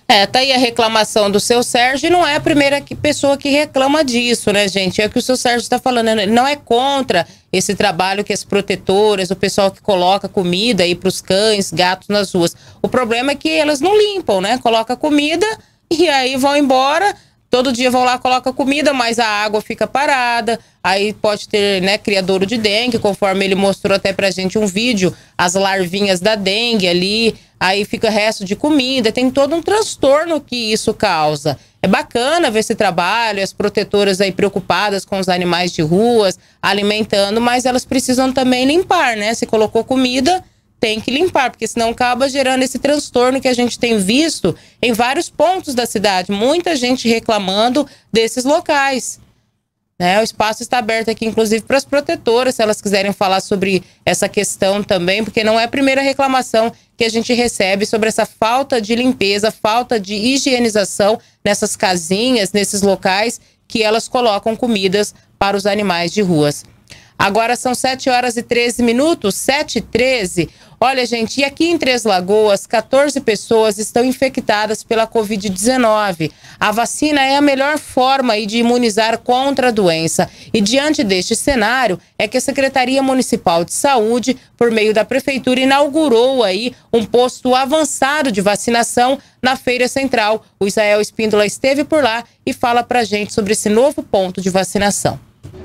É, tá aí a reclamação do seu Sérgio, e não é a primeira que, pessoa que reclama disso, né, gente? É o que o seu Sérgio está falando, ele não é contra esse trabalho que as protetoras, o pessoal que coloca comida aí para os cães, gatos nas ruas. O problema é que elas não limpam, né? Coloca comida e aí vão embora, todo dia vão lá, coloca comida, mas a água fica parada, aí pode ter, né, criadouro de dengue, conforme ele mostrou até pra gente um vídeo, as larvinhas da dengue ali, aí fica resto de comida, tem todo um transtorno que isso causa. É bacana ver esse trabalho, as protetoras aí preocupadas com os animais de ruas, alimentando, mas elas precisam também limpar, né? Se colocou comida, tem que limpar, porque senão acaba gerando esse transtorno que a gente tem visto em vários pontos da cidade. Muita gente reclamando desses locais. Né? O espaço está aberto aqui, inclusive, para as protetoras, se elas quiserem falar sobre essa questão também, porque não é a primeira reclamação que a gente recebe sobre essa falta de limpeza, falta de higienização nessas casinhas, nesses locais que elas colocam comidas para os animais de ruas. Agora são sete horas e treze minutos, sete e treze. Olha, gente, e aqui em Três Lagoas, quatorze pessoas estão infectadas pela covid dezenove. A vacina é a melhor forma aí de imunizar contra a doença. E diante deste cenário, é que a Secretaria Municipal de Saúde, por meio da Prefeitura, inaugurou aí um posto avançado de vacinação na Feira Central. O Israel Espíndola esteve por lá e fala pra gente sobre esse novo ponto de vacinação.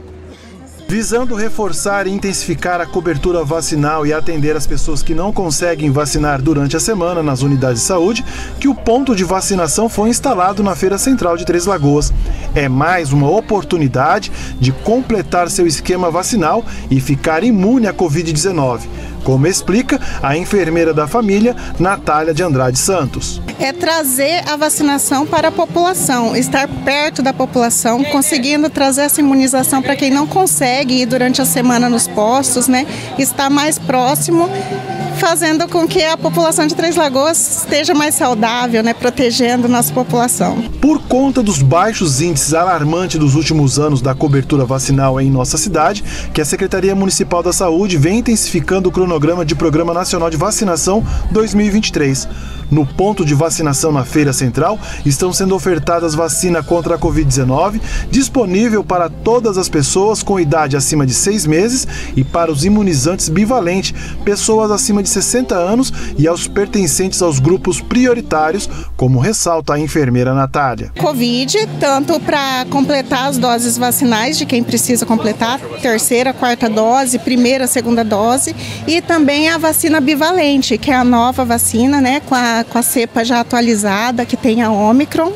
Visando reforçar e intensificar a cobertura vacinal e atender as pessoas que não conseguem vacinar durante a semana nas unidades de saúde, que o ponto de vacinação foi instalado na Feira Central de Três Lagoas. É mais uma oportunidade de completar seu esquema vacinal e ficar imune à covid dezenove. Como explica a enfermeira da família, Natália de Andrade Santos. É trazer a vacinação para a população, estar perto da população, conseguindo trazer essa imunização para quem não consegue ir durante a semana nos postos, né? Estar mais próximo, fazendo com que a população de Três Lagoas esteja mais saudável, né? Protegendo nossa população. Por conta dos baixos índices alarmantes dos últimos anos da cobertura vacinal em nossa cidade, que a Secretaria Municipal da Saúde vem intensificando o cronograma de Programa Nacional de Vacinação dois mil e vinte e três. No ponto de vacinação na Feira Central, estão sendo ofertadas vacina contra a covid dezenove, disponível para todas as pessoas com idade acima de seis meses e para os imunizantes bivalentes, pessoas acima de sessenta anos e aos pertencentes aos grupos prioritários, como ressalta a enfermeira Natália. Covid, tanto para completar as doses vacinais de quem precisa completar, terceira, quarta dose, primeira, segunda dose, e também a vacina bivalente, que é a nova vacina, né, com a com a cepa já atualizada, que tem a Omicron,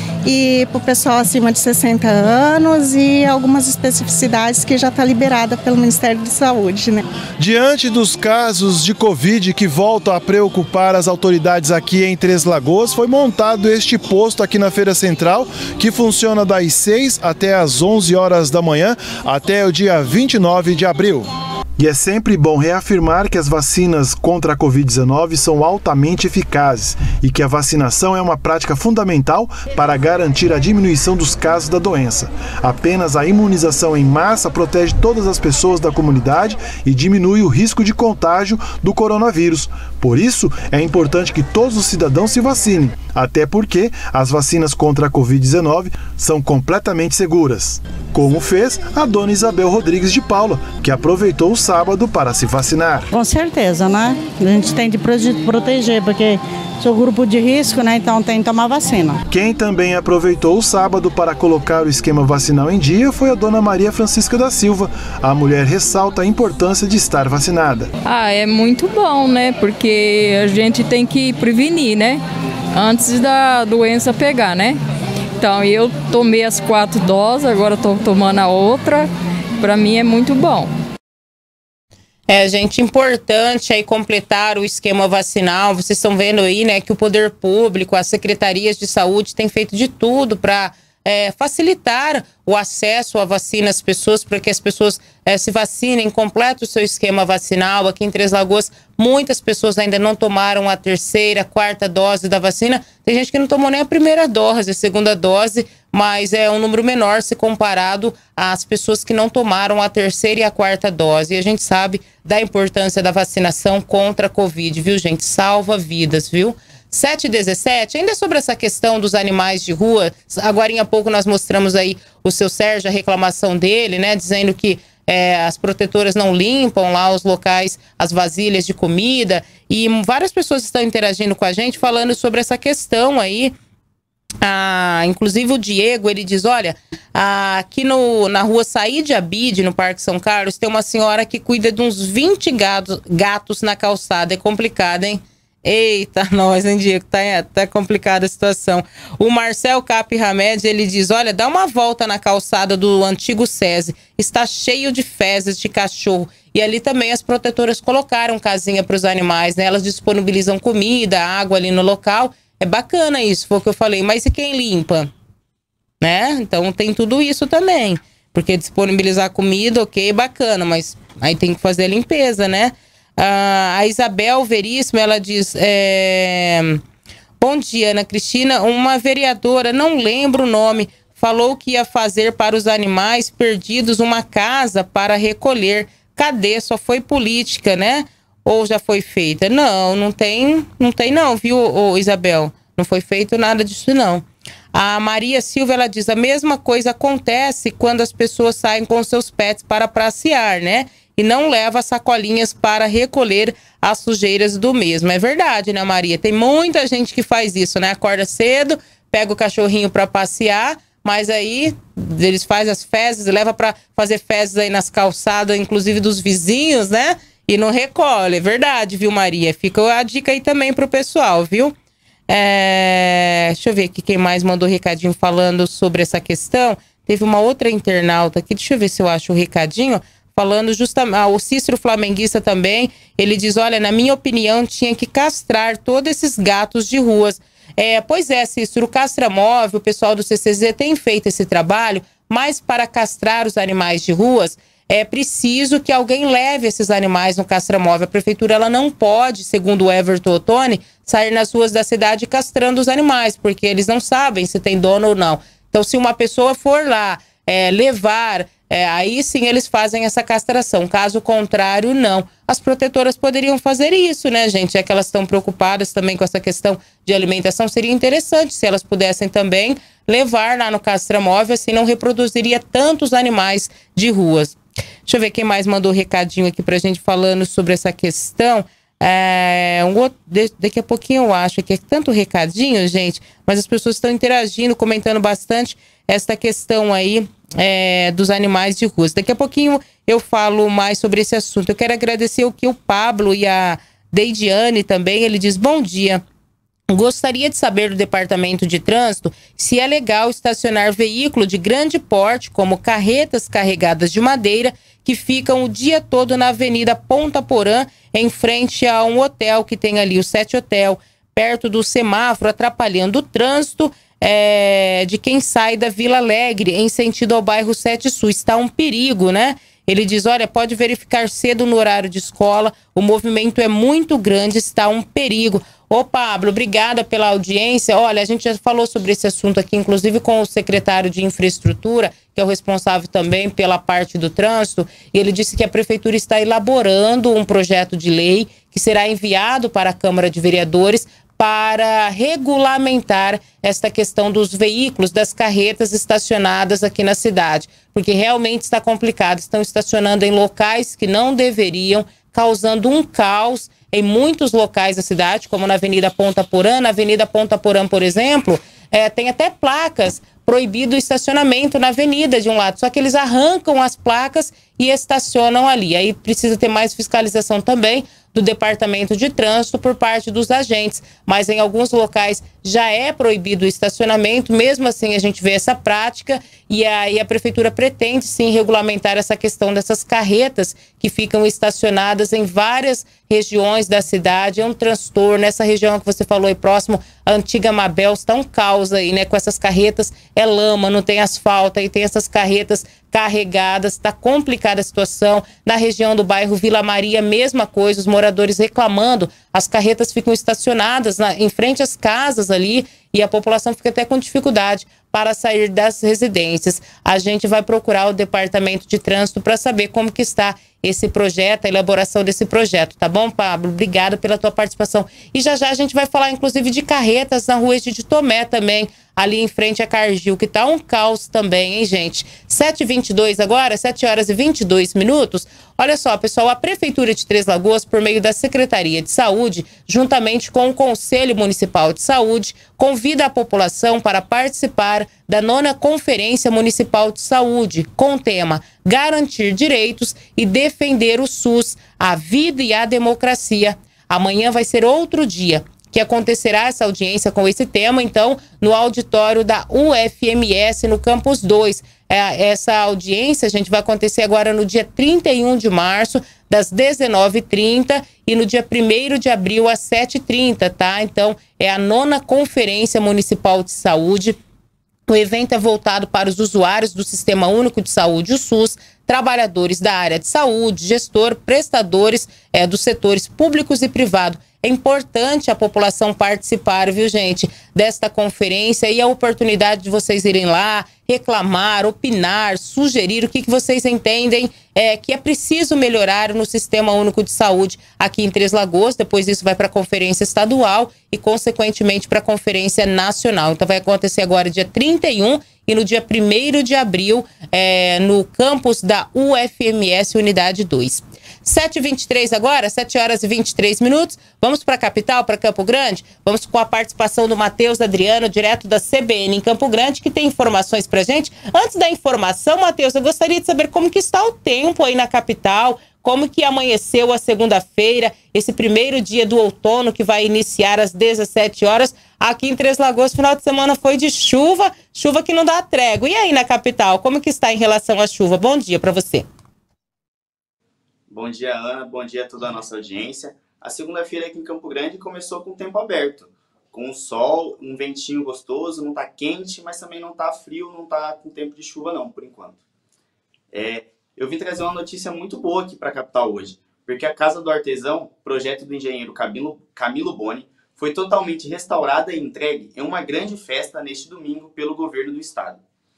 e para o pessoal acima de sessenta anos e algumas especificidades que já está liberada pelo Ministério da Saúde, né? Diante dos casos de Covid que voltam a preocupar as autoridades aqui em Três Lagoas, foi montado este posto aqui na Feira Central, que funciona das seis até as onze horas da manhã, até o dia vinte e nove de abril. E é sempre bom reafirmar que as vacinas contra a covid dezenove são altamente eficazes e que a vacinação é uma prática fundamental para garantir a diminuição dos casos da doença. Apenas a imunização em massa protege todas as pessoas da comunidade e diminui o risco de contágio do coronavírus. Por isso, é importante que todos os cidadãos se vacinem, até porque as vacinas contra a covid dezenove são completamente seguras. Como fez a dona Isabel Rodrigues de Paula, que aproveitou o sábado para se vacinar. Com certeza, né? A gente tem de proteger, porque sou grupo de risco, né? Então tem que tomar vacina. Quem também aproveitou o sábado para colocar o esquema vacinal em dia foi a dona Maria Francisca da Silva. A mulher ressalta a importância de estar vacinada. Ah, é muito bom, né? Porque a gente tem que prevenir, né? Antes da doença pegar, né? Então eu tomei as quatro doses, agora estou tomando a outra. Para mim é muito bom. É, gente, importante aí completar o esquema vacinal. Vocês estão vendo aí, né, que o poder público, as secretarias de saúde têm feito de tudo para é, facilitar o acesso à vacina às pessoas, para que as pessoas é, se vacinem, completem o seu esquema vacinal. Aqui em Três Lagoas, muitas pessoas ainda não tomaram a terceira, quarta dose da vacina. Tem gente que não tomou nem a primeira dose, a segunda dose, mas é um número menor se comparado às pessoas que não tomaram a terceira e a quarta dose. E a gente sabe da importância da vacinação contra a Covid, viu, gente? Salva vidas, viu? sete e dezessete, ainda sobre essa questão dos animais de rua, agora há pouco nós mostramos aí o seu Sérgio, a reclamação dele, né, dizendo que é, as protetoras não limpam lá os locais, as vasilhas de comida, e várias pessoas estão interagindo com a gente falando sobre essa questão aí. Ah, inclusive o Diego, ele diz, olha, ah, aqui no, na rua Saíde Abide, no Parque São Carlos, tem uma senhora que cuida de uns vinte gatos, gatos na calçada. É complicado, hein? Eita, nós, hein, Diego? Tá, tá complicada a situação. O Marcel Cap Hamed, ele diz, olha, dá uma volta na calçada do antigo SESI. Está cheio de fezes de cachorro. E ali também as protetoras colocaram casinha para os animais, né? Elas disponibilizam comida, água ali no local. É bacana isso, foi o que eu falei. Mas e quem limpa? Né? Então tem tudo isso também. Porque disponibilizar comida, ok, bacana. Mas aí tem que fazer a limpeza, né? Ah, a Isabel Veríssimo, ela diz... É... Bom dia, Ana Cristina. Uma vereadora, não lembro o nome, falou que ia fazer para os animais perdidos uma casa para recolher. Cadê? Só foi política, né? Ou já foi feita? Não, não tem, não tem não, viu, ô, Isabel? Não foi feito nada disso, não. A Maria Silva, ela diz, a mesma coisa acontece quando as pessoas saem com seus pets para passear, né? E não leva sacolinhas para recolher as sujeiras do mesmo. É verdade, né, Maria? Tem muita gente que faz isso, né? Acorda cedo, pega o cachorrinho para passear, mas aí eles fazem as fezes, leva para fazer fezes aí nas calçadas, inclusive dos vizinhos, né? E não recolhe, é verdade, viu, Maria? Fica a dica aí também pro pessoal, viu? É... Deixa eu ver aqui quem mais mandou recadinho falando sobre essa questão. Teve uma outra internauta aqui, deixa eu ver se eu acho o recadinho, falando justamente... Ah, o Cícero Flamenguista também, ele diz, olha, na minha opinião, tinha que castrar todos esses gatos de ruas. É, pois é, Cícero, o Castramóvel, o pessoal do C C Z tem feito esse trabalho, mas para castrar os animais de ruas... É preciso que alguém leve esses animais no castramóvel. A prefeitura ela não pode, segundo o Everton Ottoni, sair nas ruas da cidade castrando os animais, porque eles não sabem se tem dono ou não. Então, se uma pessoa for lá é, levar, é, aí sim eles fazem essa castração. Caso contrário, não. As protetoras poderiam fazer isso, né, gente? É que elas estão preocupadas também com essa questão de alimentação. Seria interessante se elas pudessem também levar lá no castramóvel, assim não reproduziria tantos animais de ruas. Deixa eu ver quem mais mandou um recadinho aqui pra gente falando sobre essa questão. É, um outro, daqui a pouquinho eu acho que é tanto recadinho, gente, mas as pessoas estão interagindo, comentando bastante essa questão aí é, dos animais de rua. Daqui a pouquinho eu falo mais sobre esse assunto. Eu quero agradecer o que o Pablo e a Deidiane também, ele diz, bom dia. Gostaria de saber do Departamento de Trânsito se é legal estacionar veículo de grande porte, como carretas carregadas de madeira, que ficam o dia todo na Avenida Ponta Porã, em frente a um hotel que tem ali, o Sete Hotel, perto do semáforo, atrapalhando o trânsito é, de quem sai da Vila Alegre, em sentido ao bairro Sete Sul. Está um perigo, né? Ele diz, olha, pode verificar cedo no horário de escola, o movimento é muito grande, está um perigo. Ô, Pablo, obrigada pela audiência. Olha, a gente já falou sobre esse assunto aqui, inclusive com o secretário de Infraestrutura, que é o responsável também pela parte do trânsito, e ele disse que a prefeitura está elaborando um projeto de lei que será enviado para a Câmara de Vereadores para regulamentar esta questão dos veículos, das carretas estacionadas aqui na cidade, porque realmente está complicado, estão estacionando em locais que não deveriam, causando um caos em muitos locais da cidade, como na Avenida Ponta Porã. Na Avenida Ponta Porã, por exemplo, é, tem até placas proibido o estacionamento na avenida de um lado, só que eles arrancam as placas e estacionam ali. Aí precisa ter mais fiscalização também do Departamento de Trânsito por parte dos agentes, mas em alguns locais já é proibido o estacionamento. Mesmo assim a gente vê essa prática, e aí a prefeitura pretende sim regulamentar essa questão dessas carretas que ficam estacionadas em várias regiões da cidade. É um transtorno. Essa região que você falou aí próximo, a antiga Mabel, está um caos aí, né, com essas carretas, é lama, não tem asfalto, aí tem essas carretas carregadas, está complicada a situação. Na região do bairro Vila Maria, mesma coisa, os moradores reclamando, as carretas ficam estacionadas na, em frente às casas ali, e a população fica até com dificuldade para sair das residências. A gente vai procurar o Departamento de Trânsito para saber como que está esse projeto, a elaboração desse projeto, tá bom, Pablo? Obrigado pela tua participação. E já já a gente vai falar, inclusive, de carretas na rua de Tomé também, ali em frente a Cargill, que tá um caos também, hein, gente? sete e vinte e dois agora, sete horas e vinte e dois minutos. Olha só, pessoal, a Prefeitura de Três Lagoas, por meio da Secretaria de Saúde, juntamente com o Conselho Municipal de Saúde, convida a população para participar da nona Conferência Municipal de Saúde, com o tema Garantir Direitos e Defender o SUS, a Vida e a Democracia. Amanhã vai ser outro dia que acontecerá essa audiência com esse tema, então, no auditório da U F M S, no Campus dois. É, essa audiência, a gente vai acontecer agora no dia trinta e um de março, das dezenove e trinta, e no dia primeiro de abril, às sete e trinta, tá? Então, é a nona Conferência Municipal de Saúde. O evento é voltado para os usuários do Sistema Único de Saúde, o SUS, trabalhadores da área de saúde, gestor, prestadores é, dos setores públicos e privado. É importante a população participar, viu, gente, desta conferência, e a oportunidade de vocês irem lá, reclamar, opinar, sugerir o que, que vocês entendem é, que é preciso melhorar no Sistema Único de Saúde aqui em Três Lagoas. Depois isso vai para a Conferência Estadual e, consequentemente, para a Conferência Nacional. Então vai acontecer agora dia trinta e um e no dia primeiro de abril é, no campus da U F M S Unidade dois. sete e vinte e três agora, sete horas e vinte e três minutos. Vamos para a capital, para Campo Grande? Vamos com a participação do Matheus Adriano, direto da C B N em Campo Grande, que tem informações pra gente. Antes da informação, Matheus, eu gostaria de saber como que está o tempo aí na capital, como que amanheceu a segunda-feira, esse primeiro dia do outono que vai iniciar às dezessete horas. Aqui em Três Lagoas, final de semana foi de chuva, chuva que não dá trégua. E aí na capital, como que está em relação à chuva? Bom dia para você. Bom dia, Ana. Bom dia a toda a nossa audiência. A segunda-feira aqui em Campo Grande começou com o tempo aberto, com o sol, um ventinho gostoso, não tá quente, mas também não tá frio, não tá com tempo de chuva não, por enquanto. É, eu vim trazer uma notícia muito boa aqui para a capital hoje, porque a Casa do Artesão, projeto do engenheiro Camilo, Camilo Boni, foi totalmente restaurada e entregue em uma grande festa neste domingo pelo governo do estado.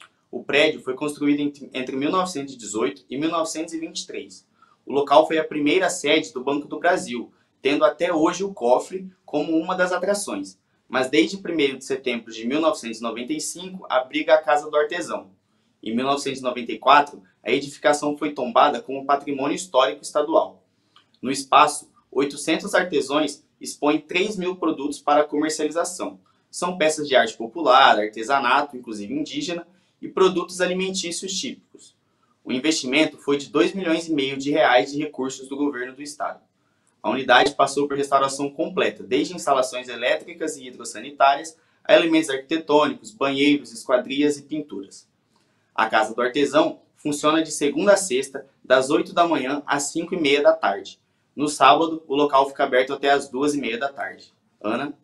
O prédio foi construído entre mil novecentos e dezoito e mil novecentos e vinte e três. O local foi a primeira sede do Banco do Brasil, tendo até hoje o cofre como uma das atrações. Mas desde primeiro de setembro de mil novecentos e noventa e cinco, abriga a Casa do Artesão. Em mil novecentos e noventa e quatro, a edificação foi tombada como patrimônio histórico estadual. No espaço, oitocentos artesãos expõem três mil produtos para comercialização. São peças de arte popular, artesanato, inclusive indígena, e produtos alimentícios típicos. O investimento foi de dois milhões e meio de reais de recursos do governo do estado. A unidade passou por restauração completa, desde instalações elétricas e hidrossanitárias a elementos arquitetônicos, banheiros, esquadrias e pinturas. A Casa do Artesão funciona de segunda a sexta, das oito da manhã às cinco e meia da tarde. No sábado, o local fica aberto até às duas e meia da tarde. Ana?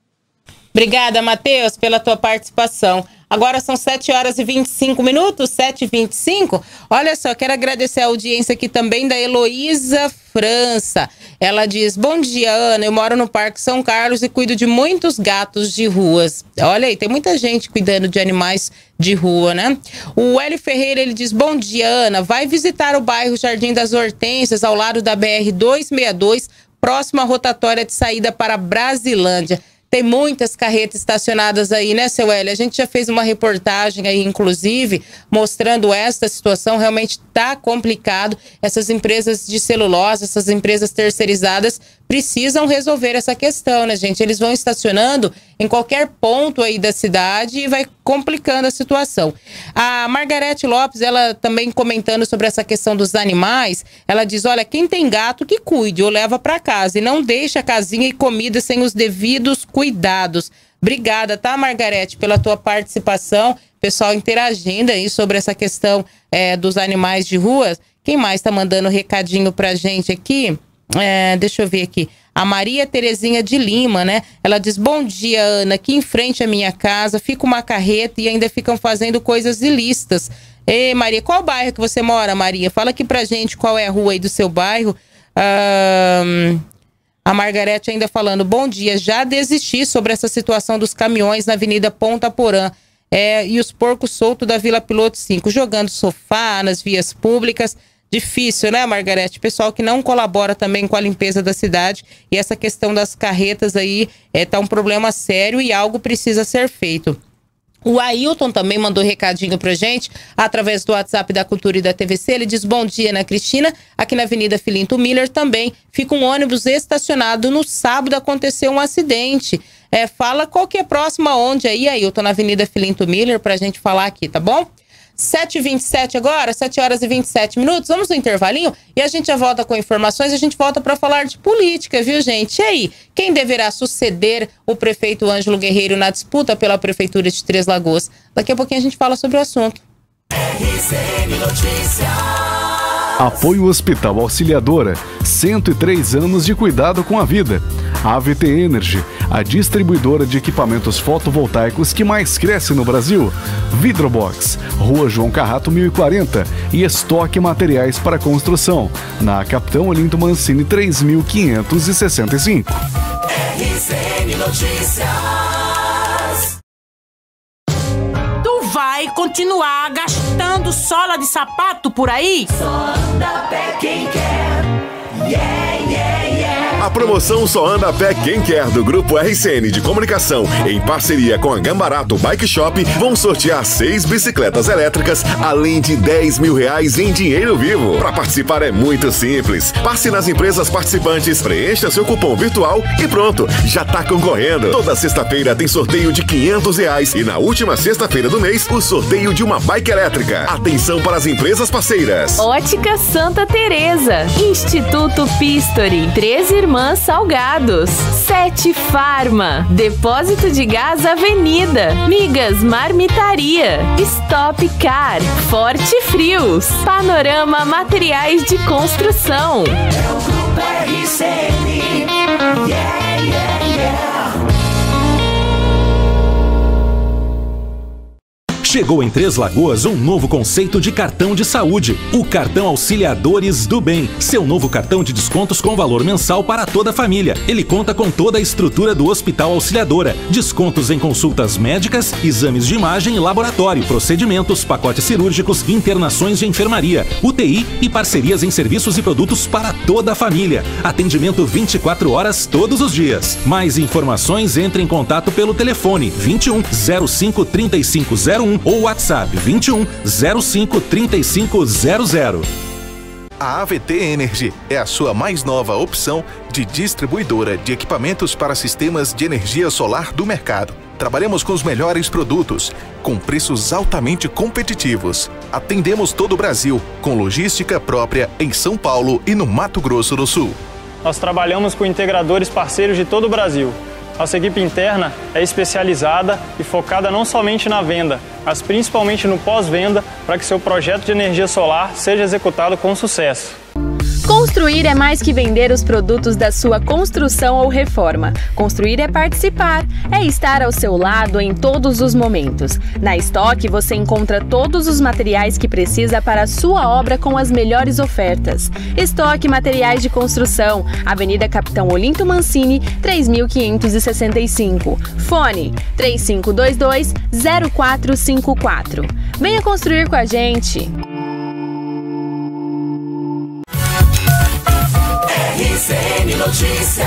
Obrigada, Matheus, pela tua participação. Agora são sete horas e vinte e cinco minutos, sete e vinte e cinco. Olha só, quero agradecer a audiência aqui também da Heloísa França. Ela diz, bom dia, Ana, eu moro no Parque São Carlos e cuido de muitos gatos de ruas. Olha aí, tem muita gente cuidando de animais de rua, né? O Hélio Ferreira, ele diz, bom dia, Ana, vai visitar o bairro Jardim das Hortênsias, ao lado da B R duzentos e sessenta e dois, próximo à rotatória de saída para Brasilândia. Tem muitas carretas estacionadas aí, né, seu Hélio? A gente já fez uma reportagem aí, inclusive, mostrando esta situação. Realmente tá complicado. Essas empresas de celulose, essas empresas terceirizadas precisam resolver essa questão, né, gente? Eles vão estacionando em qualquer ponto aí da cidade e vai complicando a situação. A Margarete Lopes, ela também comentando sobre essa questão dos animais, ela diz, olha, quem tem gato que cuide ou leva para casa e não deixa a casinha e comida sem os devidos cuidados. Obrigada, tá, Margarete, pela tua participação. Pessoal interagindo aí sobre essa questão é, dos animais de rua. Quem mais tá mandando recadinho pra gente aqui? É, deixa eu ver aqui. A Maria Terezinha de Lima, né? Ela diz, bom dia, Ana, aqui em frente à minha casa fica uma carreta e ainda ficam fazendo coisas ilícitas. Ei, Maria, qual bairro que você mora, Maria? Fala aqui pra gente qual é a rua aí do seu bairro. Um, a Margarete ainda falando, bom dia, já desisti sobre essa situação dos caminhões na Avenida Ponta Porã. é, e os porcos soltos da Vila Piloto cinco, jogando sofá nas vias públicas. Difícil, né, Margarete? Pessoal que não colabora também com a limpeza da cidade, e essa questão das carretas aí é, tá um problema sério e algo precisa ser feito. O Ailton também mandou recadinho pra gente, através do WhatsApp da Cultura e da T V C. Ele diz: bom dia, Ana Cristina. Aqui na Avenida Filinto Miller também fica um ônibus estacionado. No sábado aconteceu um acidente. É, fala qual que é próximo aonde aí, Ailton, na Avenida Filinto Miller, pra gente falar aqui, tá bom? sete e vinte e sete agora, sete horas e vinte e sete minutos. Vamos no intervalinho e a gente já volta com informações. A gente volta para falar de política, viu, gente? E aí, quem deverá suceder o prefeito Ângelo Guerreiro na disputa pela Prefeitura de Três Lagoas? Daqui a pouquinho a gente fala sobre o assunto. R C N Notícias. Apoio Hospital Auxiliadora, cento e três anos de cuidado com a vida. A V T Energy, a distribuidora de equipamentos fotovoltaicos que mais cresce no Brasil. Vidrobox, Rua João Carrato mil e quarenta, e Estoque Materiais para Construção, na Capitão Olinto Mancini três mil quinhentos e sessenta e cinco. R C N Notícias. Tu vai continuar gastando sola de sapato por aí? Só anda a pé quem quer. Yeah, yeah, yeah. A promoção Só Anda a Pé Quem Quer do Grupo R C N de Comunicação, em parceria com a Gambarato Bike Shop, vão sortear seis bicicletas elétricas, além de dez mil reais em dinheiro vivo. Para participar é muito simples. Passe nas empresas participantes, preencha seu cupom virtual e pronto, já tá concorrendo. Toda sexta-feira tem sorteio de quinhentos reais e na última sexta-feira do mês, o sorteio de uma bike elétrica. Atenção para as empresas parceiras: Ótica Santa Teresa, Instituto Pistori, Três Irmãs Salgados, Sete Farma, Depósito de Gás Avenida, Migas Marmitaria, Stop Car, Forte Frios, Panorama Materiais de Construção. É o Grupo R C N. Yeah, yeah, yeah. Chegou em Três Lagoas um novo conceito de cartão de saúde, o Cartão Auxiliadores do Bem. Seu novo cartão de descontos com valor mensal para toda a família. Ele conta com toda a estrutura do Hospital Auxiliadora. Descontos em consultas médicas, exames de imagem e laboratório, procedimentos, pacotes cirúrgicos, internações de enfermaria, U T I e parcerias em serviços e produtos para toda a família. Atendimento vinte e quatro horas todos os dias. Mais informações, entre em contato pelo telefone vinte e um, zero cinco, trinta e cinco zero um ou WhatsApp vinte e um, zero cinco, trinta e cinco zero zero. A A V T Energy é a sua mais nova opção de distribuidora de equipamentos para sistemas de energia solar do mercado. Trabalhamos com os melhores produtos, com preços altamente competitivos. Atendemos todo o Brasil, com logística própria em São Paulo e no Mato Grosso do Sul. Nós trabalhamos com integradores parceiros de todo o Brasil. Nossa equipe interna é especializada e focada não somente na venda, mas principalmente no pós-venda, para que seu projeto de energia solar seja executado com sucesso. Construir é mais que vender os produtos da sua construção ou reforma. Construir é participar, é estar ao seu lado em todos os momentos. Na Estoque você encontra todos os materiais que precisa para a sua obra com as melhores ofertas. Estoque Materiais de Construção, Avenida Capitão Olinto Mancini, três mil quinhentos e sessenta e cinco. Fone três cinco dois dois, zero quatro cinco quatro. Venha construir com a gente! R C N Notícias.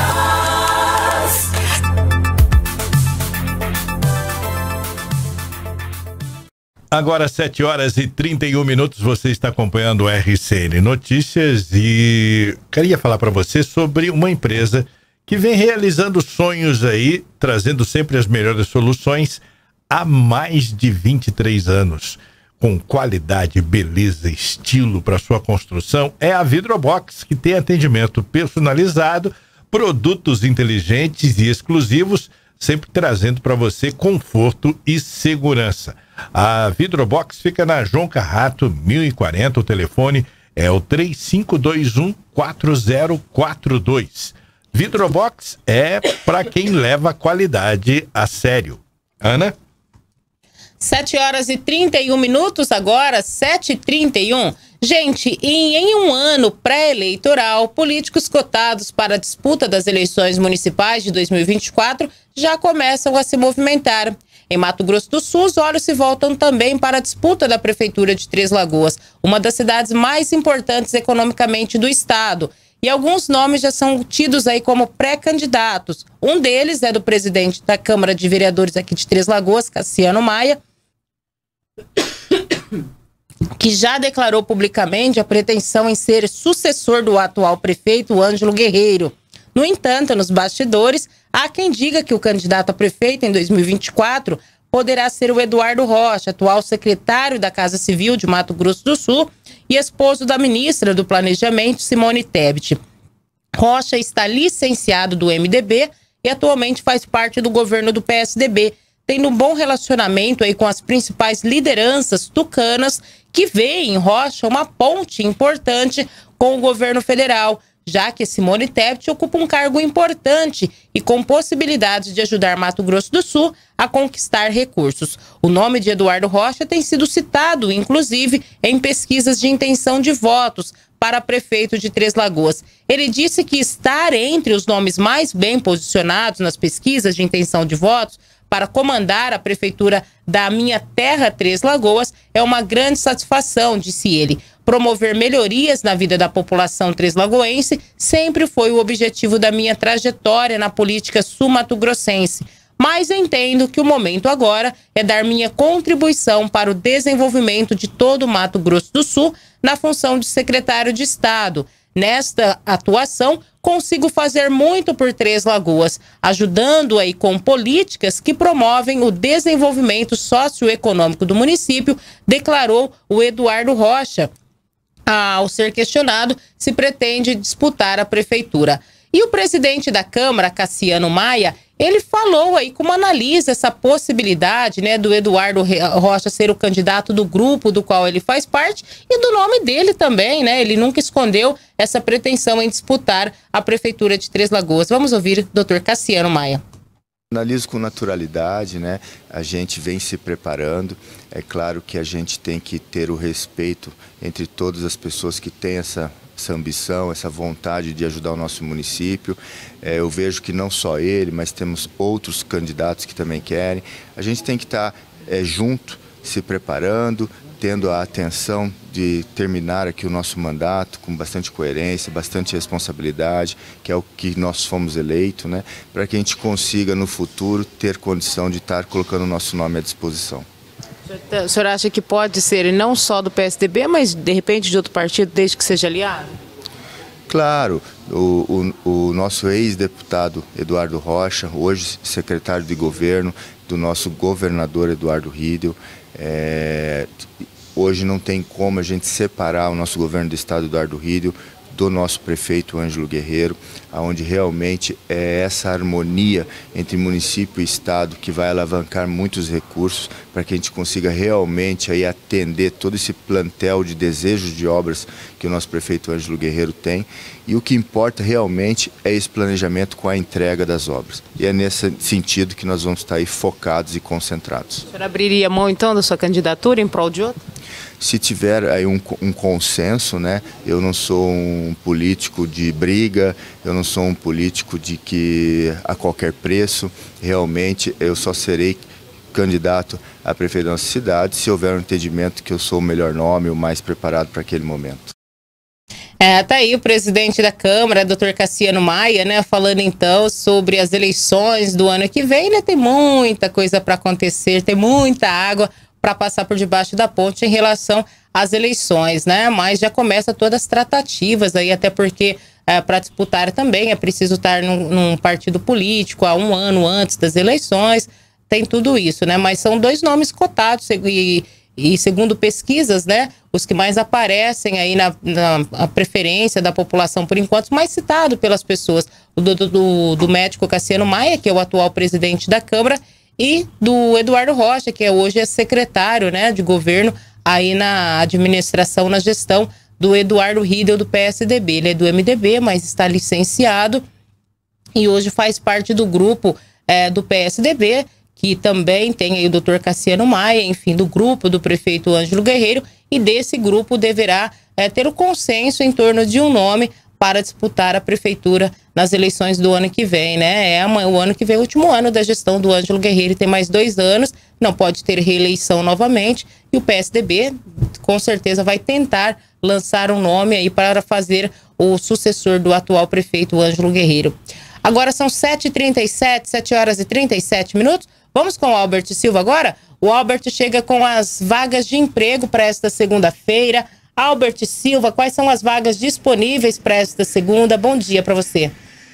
Agora sete horas e trinta e um minutos, você está acompanhando o R C N Notícias e queria falar para você sobre uma empresa que vem realizando sonhos aí, trazendo sempre as melhores soluções há mais de vinte e três anos. Com qualidade, beleza, estilo para sua construção, é a Vidrobox, que tem atendimento personalizado, produtos inteligentes e exclusivos, sempre trazendo para você conforto e segurança. A Vidrobox fica na João Carrato mil e quarenta, o telefone é o três cinco dois um, quatro zero quatro dois. Vidrobox é para quem leva a qualidade a sério. Ana? sete horas e trinta e um minutos agora, sete e trinta e um. Gente, em, em um ano pré-eleitoral, políticos cotados para a disputa das eleições municipais de dois mil e vinte e quatro já começam a se movimentar. Em Mato Grosso do Sul, os olhos se voltam também para a disputa da Prefeitura de Três Lagoas, uma das cidades mais importantes economicamente do estado. E alguns nomes já são tidos aí como pré-candidatos. Um deles é do presidente da Câmara de Vereadores aqui de Três Lagoas, Cassiano Maia, que já declarou publicamente a pretensão em ser sucessor do atual prefeito Ângelo Guerreiro. No entanto, nos bastidores, há quem diga que o candidato a prefeito em dois mil e vinte e quatro poderá ser o Eduardo Rocha, atual secretário da Casa Civil de Mato Grosso do Sul e esposo da ministra do Planejamento, Simone Tebet. Rocha está licenciado do M D B e atualmente faz parte do governo do P S D B, tendo um bom relacionamento aí com as principais lideranças tucanas que veem em Rocha uma ponte importante com o governo federal, já que Simone Tebet ocupa um cargo importante e com possibilidades de ajudar Mato Grosso do Sul a conquistar recursos. O nome de Eduardo Rocha tem sido citado, inclusive, em pesquisas de intenção de votos para prefeito de Três Lagoas. Ele disse que estar entre os nomes mais bem posicionados nas pesquisas de intenção de votos para comandar a prefeitura da minha terra, Três Lagoas, é uma grande satisfação, disse ele. Promover melhorias na vida da população treslagoense sempre foi o objetivo da minha trajetória na política sul-mato-grossense. Mas entendo que o momento agora é dar minha contribuição para o desenvolvimento de todo o Mato Grosso do Sul na função de secretário de Estado. Nesta atuação, consigo fazer muito por Três Lagoas, ajudando aí com políticas que promovem o desenvolvimento socioeconômico do município, declarou o Eduardo Rocha, ao ser questionado se pretende disputar a prefeitura. E o presidente da Câmara, Cassiano Maia, ele falou aí como analisa essa possibilidade, né, do Eduardo Rocha ser o candidato do grupo do qual ele faz parte e do nome dele também, né? Ele nunca escondeu essa pretensão em disputar a prefeitura de Três Lagoas. Vamos ouvir o doutor Cassiano Maia. Analiso com naturalidade, né? A gente vem se preparando. É claro que a gente tem que ter o respeito entre todas as pessoas que têm essa, essa ambição, essa vontade de ajudar o nosso município. É, eu vejo que não só ele, mas temos outros candidatos que também querem. A gente tem que estar é, junto, se preparando, tendo a atenção de terminar aqui o nosso mandato com bastante coerência, bastante responsabilidade, que é o que nós fomos eleitos, né? Para que a gente consiga no futuro ter condição de estar colocando o nosso nome à disposição. O senhor acha que pode ser não só do P S D B, mas de repente de outro partido, desde que seja aliado? Claro, o, o, o nosso ex-deputado Eduardo Rocha, hoje secretário de governo do nosso governador Eduardo Riedel, é, hoje não tem como a gente separar o nosso governo do estado Eduardo Riedel do nosso prefeito Ângelo Guerreiro, onde realmente é essa harmonia entre município e estado que vai alavancar muitos recursos para que a gente consiga realmente aí atender todo esse plantel de desejos de obras que o nosso prefeito Ângelo Guerreiro tem. E o que importa realmente é esse planejamento com a entrega das obras. E é nesse sentido que nós vamos estar aí focados e concentrados. O senhor abriria mão então da sua candidatura em prol de outro? Se tiver aí um, um consenso, né? Eu não sou um político de briga, eu não sou um político de que a qualquer preço, realmente eu só serei candidato a prefeito da nossa cidade se houver um entendimento que eu sou o melhor nome, o mais preparado para aquele momento. É, tá aí o presidente da Câmara, doutor Cassiano Maia, né, falando então sobre as eleições do ano que vem, né? Tem muita coisa para acontecer, tem muita água para passar por debaixo da ponte em relação às eleições, né? Mas já começa todas as tratativas aí, até porque é, para disputar também é preciso estar num, num partido político há um ano antes das eleições, tem tudo isso, né? Mas são dois nomes cotados e, e segundo pesquisas, né? Os que mais aparecem aí na, na a preferência da população por enquanto, mais citado pelas pessoas, o do, do, do médico Cassiano Maia, que é o atual presidente da Câmara, e do Eduardo Rocha, que é hoje é secretário, né, de governo aí na administração, na gestão do Eduardo Riedel do P S D B. Ele é do M D B, mas está licenciado e hoje faz parte do grupo é, do P S D B, que que também tem aí o doutor Cassiano Maia, enfim, do grupo do prefeito Ângelo Guerreiro, e desse grupo deverá é, ter o consenso em torno de um nome para disputar a prefeitura nas eleições do ano que vem, né? É uma, o ano que vem, o último ano da gestão do Ângelo Guerreiro, tem mais dois anos, não pode ter reeleição novamente, e o P S D B com certeza vai tentar lançar um nome aí para fazer o sucessor do atual prefeito Ângelo Guerreiro. Agora são sete e trinta e sete, sete horas e trinta e sete minutos. Vamos com o Albert Silva agora? O Albert chega com as vagas de emprego para esta segunda-feira. Albert Silva, quais são as vagas disponíveis para esta segunda? Bom dia para você.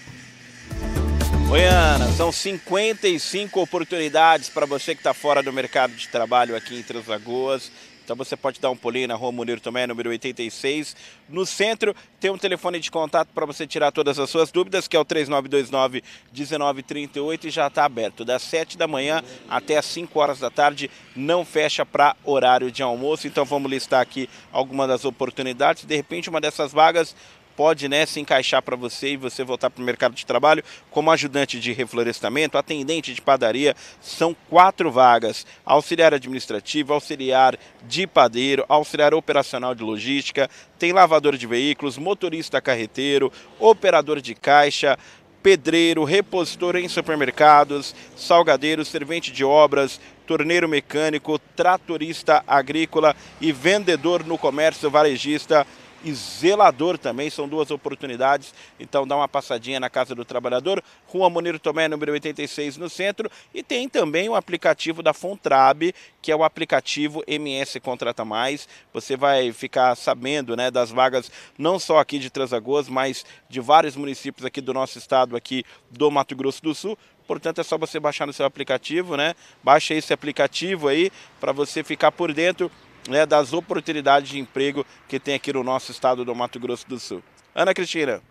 Oi, Ana, são cinquenta e cinco oportunidades para você que está fora do mercado de trabalho aqui em Três Lagoas. Então você pode dar um pulinho na Rua Munir Tomé, número oitenta e seis. No centro tem um telefone de contato para você tirar todas as suas dúvidas, que é o três nove dois nove, um nove três oito, e já está aberto das sete da manhã até as cinco horas da tarde. Não fecha para horário de almoço. Então vamos listar aqui algumas das oportunidades. De repente uma dessas vagas pode, né, se encaixar para você e você voltar para o mercado de trabalho como ajudante de reflorestamento, atendente de padaria. São quatro vagas: auxiliar administrativo, auxiliar de padeiro, auxiliar operacional de logística, tem lavador de veículos, motorista carreteiro, operador de caixa, pedreiro, repositor em supermercados, salgadeiro, servente de obras, torneiro mecânico, tratorista agrícola e vendedor no comércio varejista e zelador também. São duas oportunidades, então dá uma passadinha na Casa do Trabalhador, Rua Munir Tomé, número oitenta e seis, no centro. E tem também o aplicativo da Fontrab, que é o aplicativo M S Contrata Mais. Você vai ficar sabendo, né, das vagas não só aqui de Três Lagoas, mas de vários municípios aqui do nosso estado, aqui do Mato Grosso do Sul. Portanto, é só você baixar no seu aplicativo, né? Baixa esse aplicativo aí para você ficar por dentro, né, das oportunidades de emprego que tem aqui no nosso estado do Mato Grosso do Sul. Ana Cristina.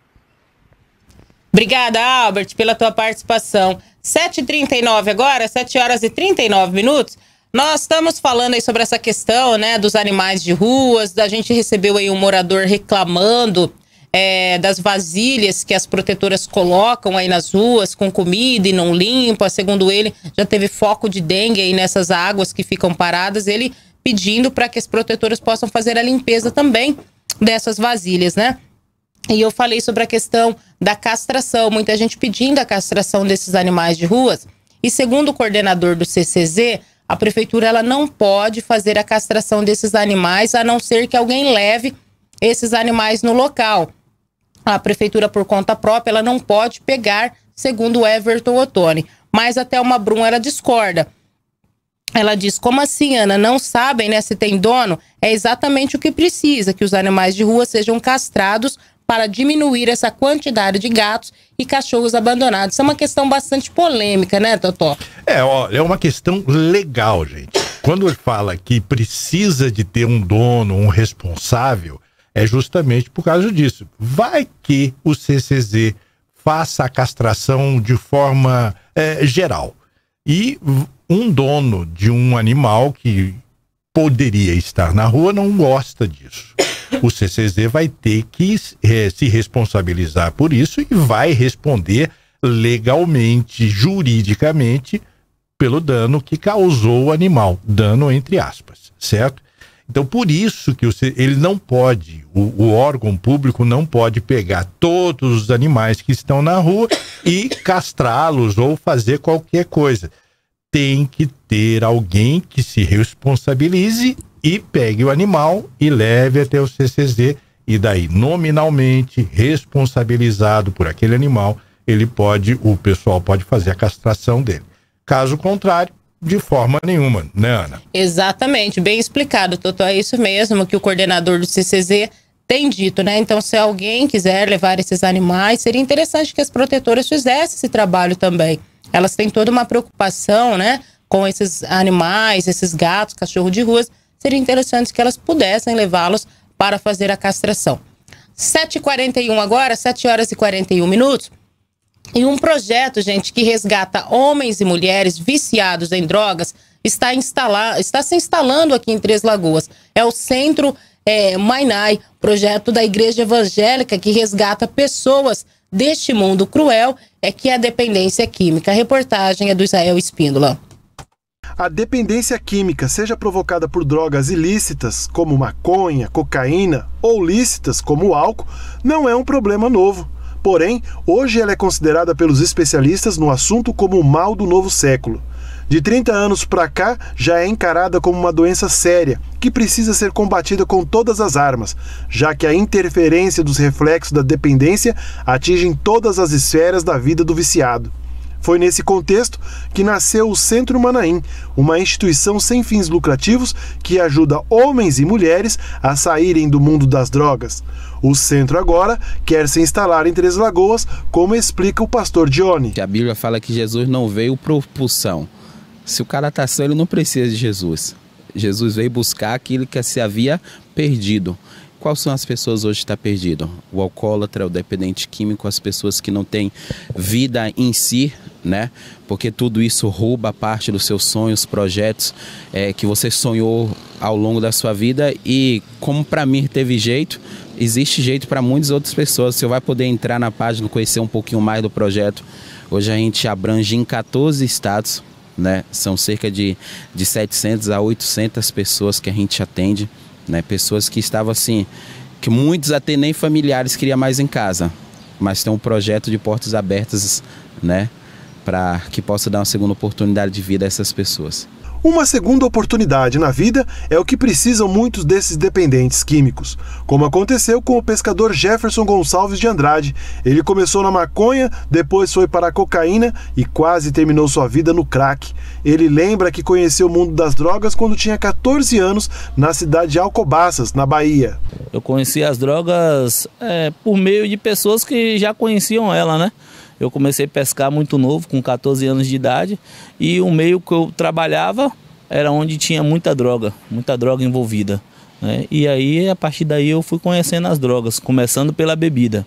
Obrigada, Albert, pela tua participação. sete e trinta e nove agora, sete horas e trinta e nove minutos. Nós estamos falando aí sobre essa questão, né, dos animais de ruas. A gente recebeu aí um morador reclamando é, das vasilhas que as protetoras colocam aí nas ruas com comida e não limpa. Segundo ele, já teve foco de dengue aí nessas águas que ficam paradas. Ele pedindo para que as protetoras possam fazer a limpeza também dessas vasilhas, né? E eu falei sobre a questão da castração, muita gente pedindo a castração desses animais de ruas. E segundo o coordenador do C C Z, a prefeitura ela não pode fazer a castração desses animais, a não ser que alguém leve esses animais no local. A prefeitura, por conta própria, ela não pode pegar, segundo o Everton Ottoni. Mas até uma Brum, ela discorda. Ela diz, como assim, Ana? Não sabem, né, se tem dono? É exatamente o que precisa, que os animais de rua sejam castrados para diminuir essa quantidade de gatos e cachorros abandonados. Isso é uma questão bastante polêmica, né, Totó? É, ó, é uma questão legal, gente. Quando ele fala que precisa de ter um dono, um responsável, é justamente por causa disso. Vai que o C C Z faça a castração de forma é, geral. E um dono de um animal que poderia estar na rua não gosta disso. O C C Z vai ter que é, se responsabilizar por isso e vai responder legalmente, juridicamente, pelo dano que causou o animal. Dano entre aspas, certo? Então, por isso que o, ele não pode, o, o órgão público não pode pegar todos os animais que estão na rua e castrá-los ou fazer qualquer coisa. Tem que ter alguém que se responsabilize e pegue o animal e leve até o C C Z, e daí nominalmente responsabilizado por aquele animal, ele pode, o pessoal pode fazer a castração dele. Caso contrário, de forma nenhuma, né, Ana? Exatamente, bem explicado, Totó. É isso mesmo que o coordenador do C C Z tem dito, né? Então, se alguém quiser levar esses animais, seria interessante que as protetoras fizessem esse trabalho também. Elas têm toda uma preocupação, né, com esses animais, esses gatos, cachorro de ruas. Seria interessante que elas pudessem levá-los para fazer a castração. sete e quarenta e um agora, sete horas e quarenta e um minutos. E um projeto, gente, que resgata homens e mulheres viciados em drogas está, instalar, está se instalando aqui em Três Lagoas. É o Centro é, Mainai, projeto da Igreja Evangélica que resgata pessoas deste mundo cruel, é que é a dependência química. A reportagem é do Israel Espíndola. A dependência química, seja provocada por drogas ilícitas, como maconha, cocaína, ou lícitas, como o álcool, não é um problema novo. Porém, hoje ela é considerada pelos especialistas no assunto como o mal do novo século. De trinta anos para cá, já é encarada como uma doença séria, que precisa ser combatida com todas as armas, já que a interferência dos reflexos da dependência atingem todas as esferas da vida do viciado. Foi nesse contexto que nasceu o Centro Manaim, uma instituição sem fins lucrativos que ajuda homens e mulheres a saírem do mundo das drogas. O centro agora quer se instalar em Três Lagoas, como explica o pastor Johnny. A Bíblia fala que Jesus não veio por pulsão. Se o cara está sã, ele não precisa de Jesus. Jesus veio buscar aquilo que se havia perdido. Quais são as pessoas hoje que estão perdidas? O alcoólatra, o dependente químico, as pessoas que não têm vida em si, né? Porque tudo isso rouba parte dos seus sonhos, projetos é, que você sonhou ao longo da sua vida. E como para mim teve jeito, existe jeito para muitas outras pessoas. Você vai poder entrar na página, conhecer um pouquinho mais do projeto. Hoje a gente abrange em quatorze estados, né? São cerca de, de setecentas a oitocentas pessoas que a gente atende. Né, pessoas que estavam assim, que muitos até nem familiares queriam mais em casa, mas tem um projeto de portas abertas, né, para que possa dar uma segunda oportunidade de vida a essas pessoas. Uma segunda oportunidade na vida é o que precisam muitos desses dependentes químicos, como aconteceu com o pescador Jefferson Gonçalves de Andrade. Ele começou na maconha, depois foi para a cocaína e quase terminou sua vida no crack. Ele lembra que conheceu o mundo das drogas quando tinha quatorze anos, na cidade de Alcobaças, na Bahia. Eu conheci as drogas é, por meio de pessoas que já conheciam ela, né? Eu comecei a pescar muito novo, com quatorze anos de idade, e o meio que eu trabalhava era onde tinha muita droga, muita droga envolvida, né? E aí, a partir daí, eu fui conhecendo as drogas, começando pela bebida.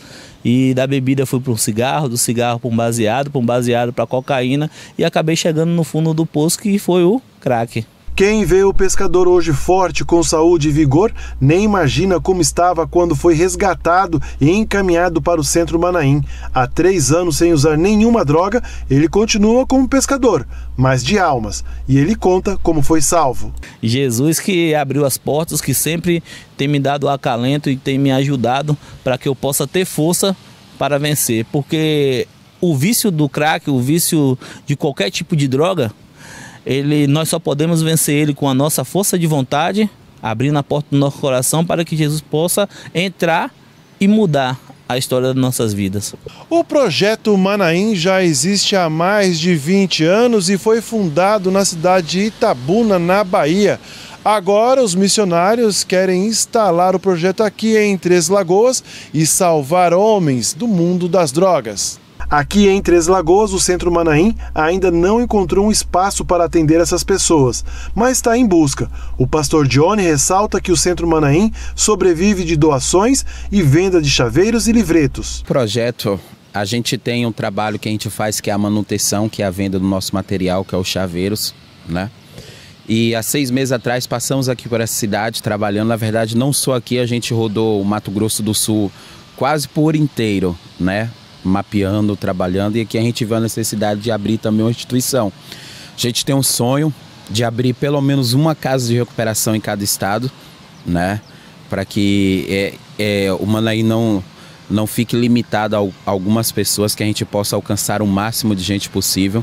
E da bebida fui para um cigarro, do cigarro para um baseado, para um baseado para cocaína, e acabei chegando no fundo do poço, que foi o crack. Quem vê o pescador hoje forte, com saúde e vigor, nem imagina como estava quando foi resgatado e encaminhado para o Centro Manaim. Há três anos sem usar nenhuma droga, ele continua como pescador, mas de almas. E ele conta como foi salvo. Jesus que abriu as portas, que sempre tem me dado acalento e tem me ajudado para que eu possa ter força para vencer. Porque o vício do crack, o vício de qualquer tipo de droga, Ele, nós só podemos vencer ele com a nossa força de vontade, abrindo a porta do nosso coração para que Jesus possa entrar e mudar a história das nossas vidas. O projeto Manaim já existe há mais de vinte anos e foi fundado na cidade de Itabuna, na Bahia. Agora os missionários querem instalar o projeto aqui em Três Lagoas e salvar homens do mundo das drogas. Aqui em Três Lagoas, o Centro Manaim ainda não encontrou um espaço para atender essas pessoas, mas está em busca. O pastor Johnny ressalta que o Centro Manaim sobrevive de doações e venda de chaveiros e livretos. Projeto, a gente tem um trabalho que a gente faz, que é a manutenção, que é a venda do nosso material, que é os chaveiros, né? E há seis meses atrás passamos aqui por essa cidade trabalhando. Na verdade, não só aqui, a gente rodou o Mato Grosso do Sul quase por inteiro, né? Mapeando, trabalhando, e aqui a gente viu a necessidade de abrir também uma instituição. A gente tem um sonho de abrir pelo menos uma casa de recuperação em cada estado, né? Para que é, é, o Manaim não, não fique limitado a algumas pessoas, que a gente possa alcançar o máximo de gente possível.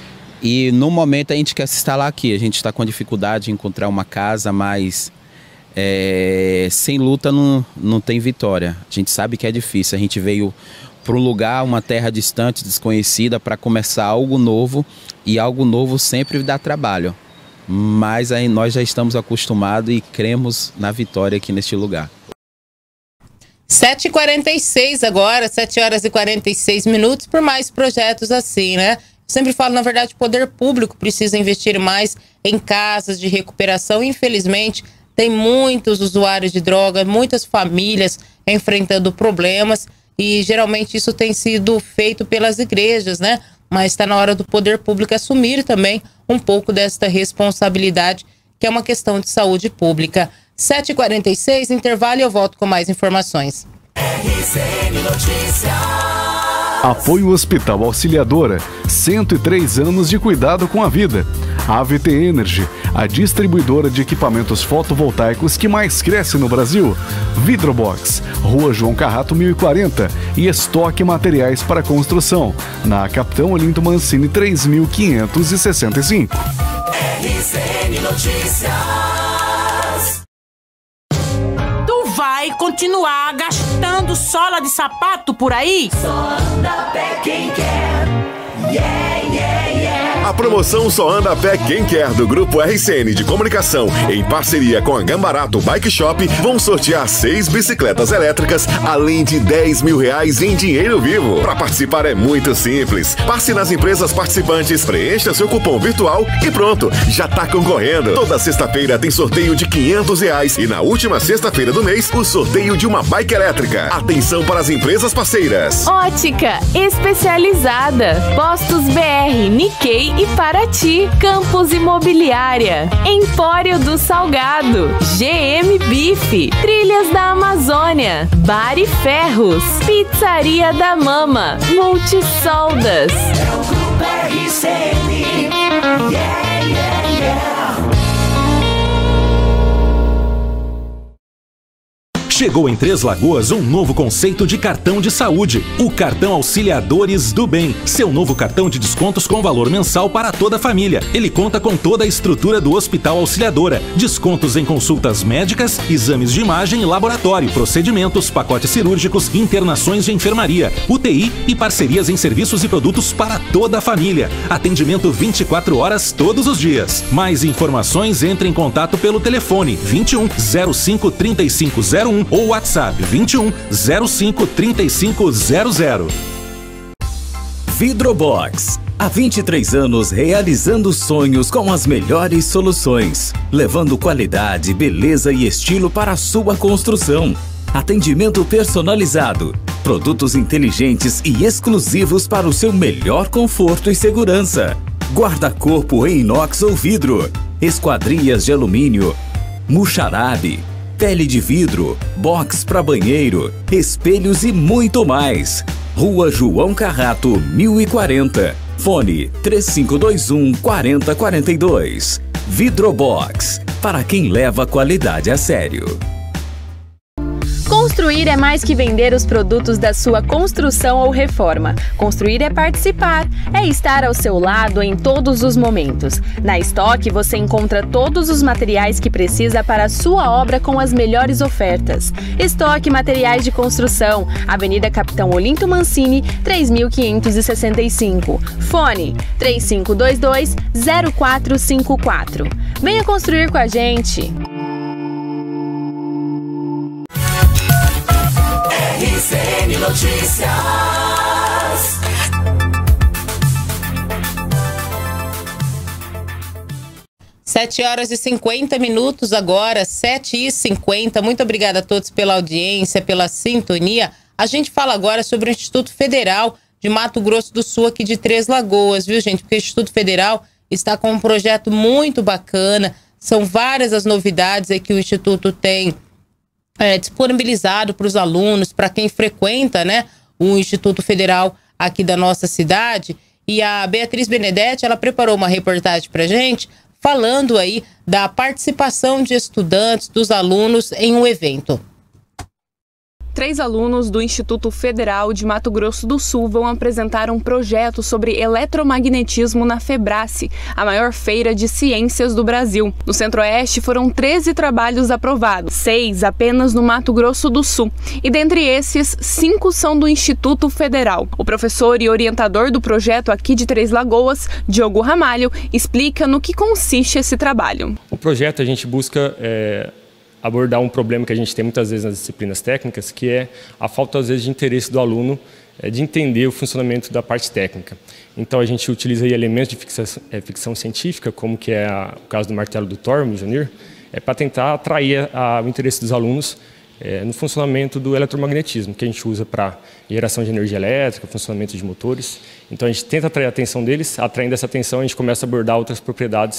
E no momento a gente quer se instalar aqui. A gente está com dificuldade de encontrar uma casa, mas é, sem luta não, não tem vitória. A gente sabe que é difícil. A gente veio para um lugar, uma terra distante, desconhecida, para começar algo novo, e algo novo sempre dá trabalho. Mas aí nós já estamos acostumados e cremos na vitória aqui neste lugar. sete e quarenta e seis agora, sete horas e quarenta e seis minutos, por mais projetos assim, né? Eu sempre falo, na verdade, o poder público precisa investir mais em casas de recuperação. Infelizmente, tem muitos usuários de droga, muitas famílias enfrentando problemas, e geralmente isso tem sido feito pelas igrejas, né? Mas está na hora do poder público assumir também um pouco desta responsabilidade, que é uma questão de saúde pública. sete e quarenta e seis, intervalo, e eu volto com mais informações. R C N Notícias. Apoio Hospital Auxiliadora, cento e três anos de cuidado com a vida. A V T Energy, a distribuidora de equipamentos fotovoltaicos que mais cresce no Brasil. Vidrobox, Rua João Carrato mil e quarenta e Estoque Materiais para Construção, na Capitão Olinto Mancini três mil quinhentos e sessenta e cinco. R C N Notícias. Tu vai continuar gastando sola de sapato por aí? Só anda a pé quem quer. Yeah, yeah, yeah. A promoção Só Anda a Pé Quem Quer do Grupo R C N de Comunicação, em parceria com a Gambarato Bike Shop, vão sortear seis bicicletas elétricas, além de dez mil reais em dinheiro vivo. Para participar é muito simples. Passe nas empresas participantes, preencha seu cupom virtual e pronto, já tá concorrendo. Toda sexta-feira tem sorteio de quinhentos reais e na última sexta-feira do mês, o sorteio de uma bike elétrica. Atenção para as empresas parceiras. Ótica especializada, Postos B R, Nikkei e Paraty, Campos Imobiliária, Empório do Salgado, G M Bife, Trilhas da Amazônia, Bar e Ferros, Pizzaria da Mama, Multisoldas. É o Grupo R C N. Yeah, yeah, yeah. Chegou em Três Lagoas um novo conceito de cartão de saúde, o Cartão Auxiliadores do Bem. Seu novo cartão de descontos com valor mensal para toda a família. Ele conta com toda a estrutura do Hospital Auxiliadora, descontos em consultas médicas, exames de imagem e laboratório, procedimentos, pacotes cirúrgicos, internações de enfermaria, U T I e parcerias em serviços e produtos para toda a família. Atendimento vinte e quatro horas todos os dias. Mais informações, entre em contato pelo telefone vinte e um, zero cinco, trinta e cinco zero um ou WhatsApp vinte e um, zero cinco, trinta e cinco zero zero. Vidrobox. Há vinte e três anos realizando sonhos com as melhores soluções, levando qualidade, beleza e estilo para a sua construção. Atendimento personalizado, produtos inteligentes e exclusivos para o seu melhor conforto e segurança. Guarda-corpo em inox ou vidro, esquadrias de alumínio, muxarabe, pele de vidro, box para banheiro, espelhos e muito mais. Rua João Carrato, mil e quarenta. Fone três cinco dois um, quatro zero quatro dois. Vidrobox, para quem leva a qualidade a sério. Construir é mais que vender os produtos da sua construção ou reforma. Construir é participar, é estar ao seu lado em todos os momentos. Na Estoque você encontra todos os materiais que precisa para a sua obra com as melhores ofertas. Estoque Materiais de Construção, Avenida Capitão Olinto Mancini, três mil quinhentos e sessenta e cinco. Fone três cinco dois dois, zero quatro cinco quatro. Venha construir com a gente! R C N Notícias. sete horas e cinquenta minutos agora, sete e cinquenta. Muito obrigada a todos pela audiência, pela sintonia. A gente fala agora sobre o Instituto Federal de Mato Grosso do Sul, aqui de Três Lagoas, viu, gente? Porque o Instituto Federal está com um projeto muito bacana. São várias as novidades aí que o Instituto tem É, disponibilizado para os alunos, para quem frequenta, né, o Instituto Federal aqui da nossa cidade. E a Beatriz Benedetti, ela preparou uma reportagem para a gente, falando aí da participação de estudantes, dos alunos em um evento. Três alunos do Instituto Federal de Mato Grosso do Sul vão apresentar um projeto sobre eletromagnetismo na Febrace, a maior feira de ciências do Brasil. No Centro-Oeste foram treze trabalhos aprovados, seis apenas no Mato Grosso do Sul. E dentre esses, cinco são do Instituto Federal. O professor e orientador do projeto aqui de Três Lagoas, Diogo Ramalho, explica no que consiste esse trabalho. O projeto a gente busca é... abordar um problema que a gente tem muitas vezes nas disciplinas técnicas, que é a falta, às vezes, de interesse do aluno é, de entender o funcionamento da parte técnica. Então, a gente utiliza aí elementos de ficção, é, ficção científica, como que é a, o caso do martelo do Thor, Mjolnir, é, para tentar atrair a, o interesse dos alunos é, no funcionamento do eletromagnetismo, que a gente usa para geração de energia elétrica, funcionamento de motores. Então, a gente tenta atrair a atenção deles, atraindo essa atenção, a gente começa a abordar outras propriedades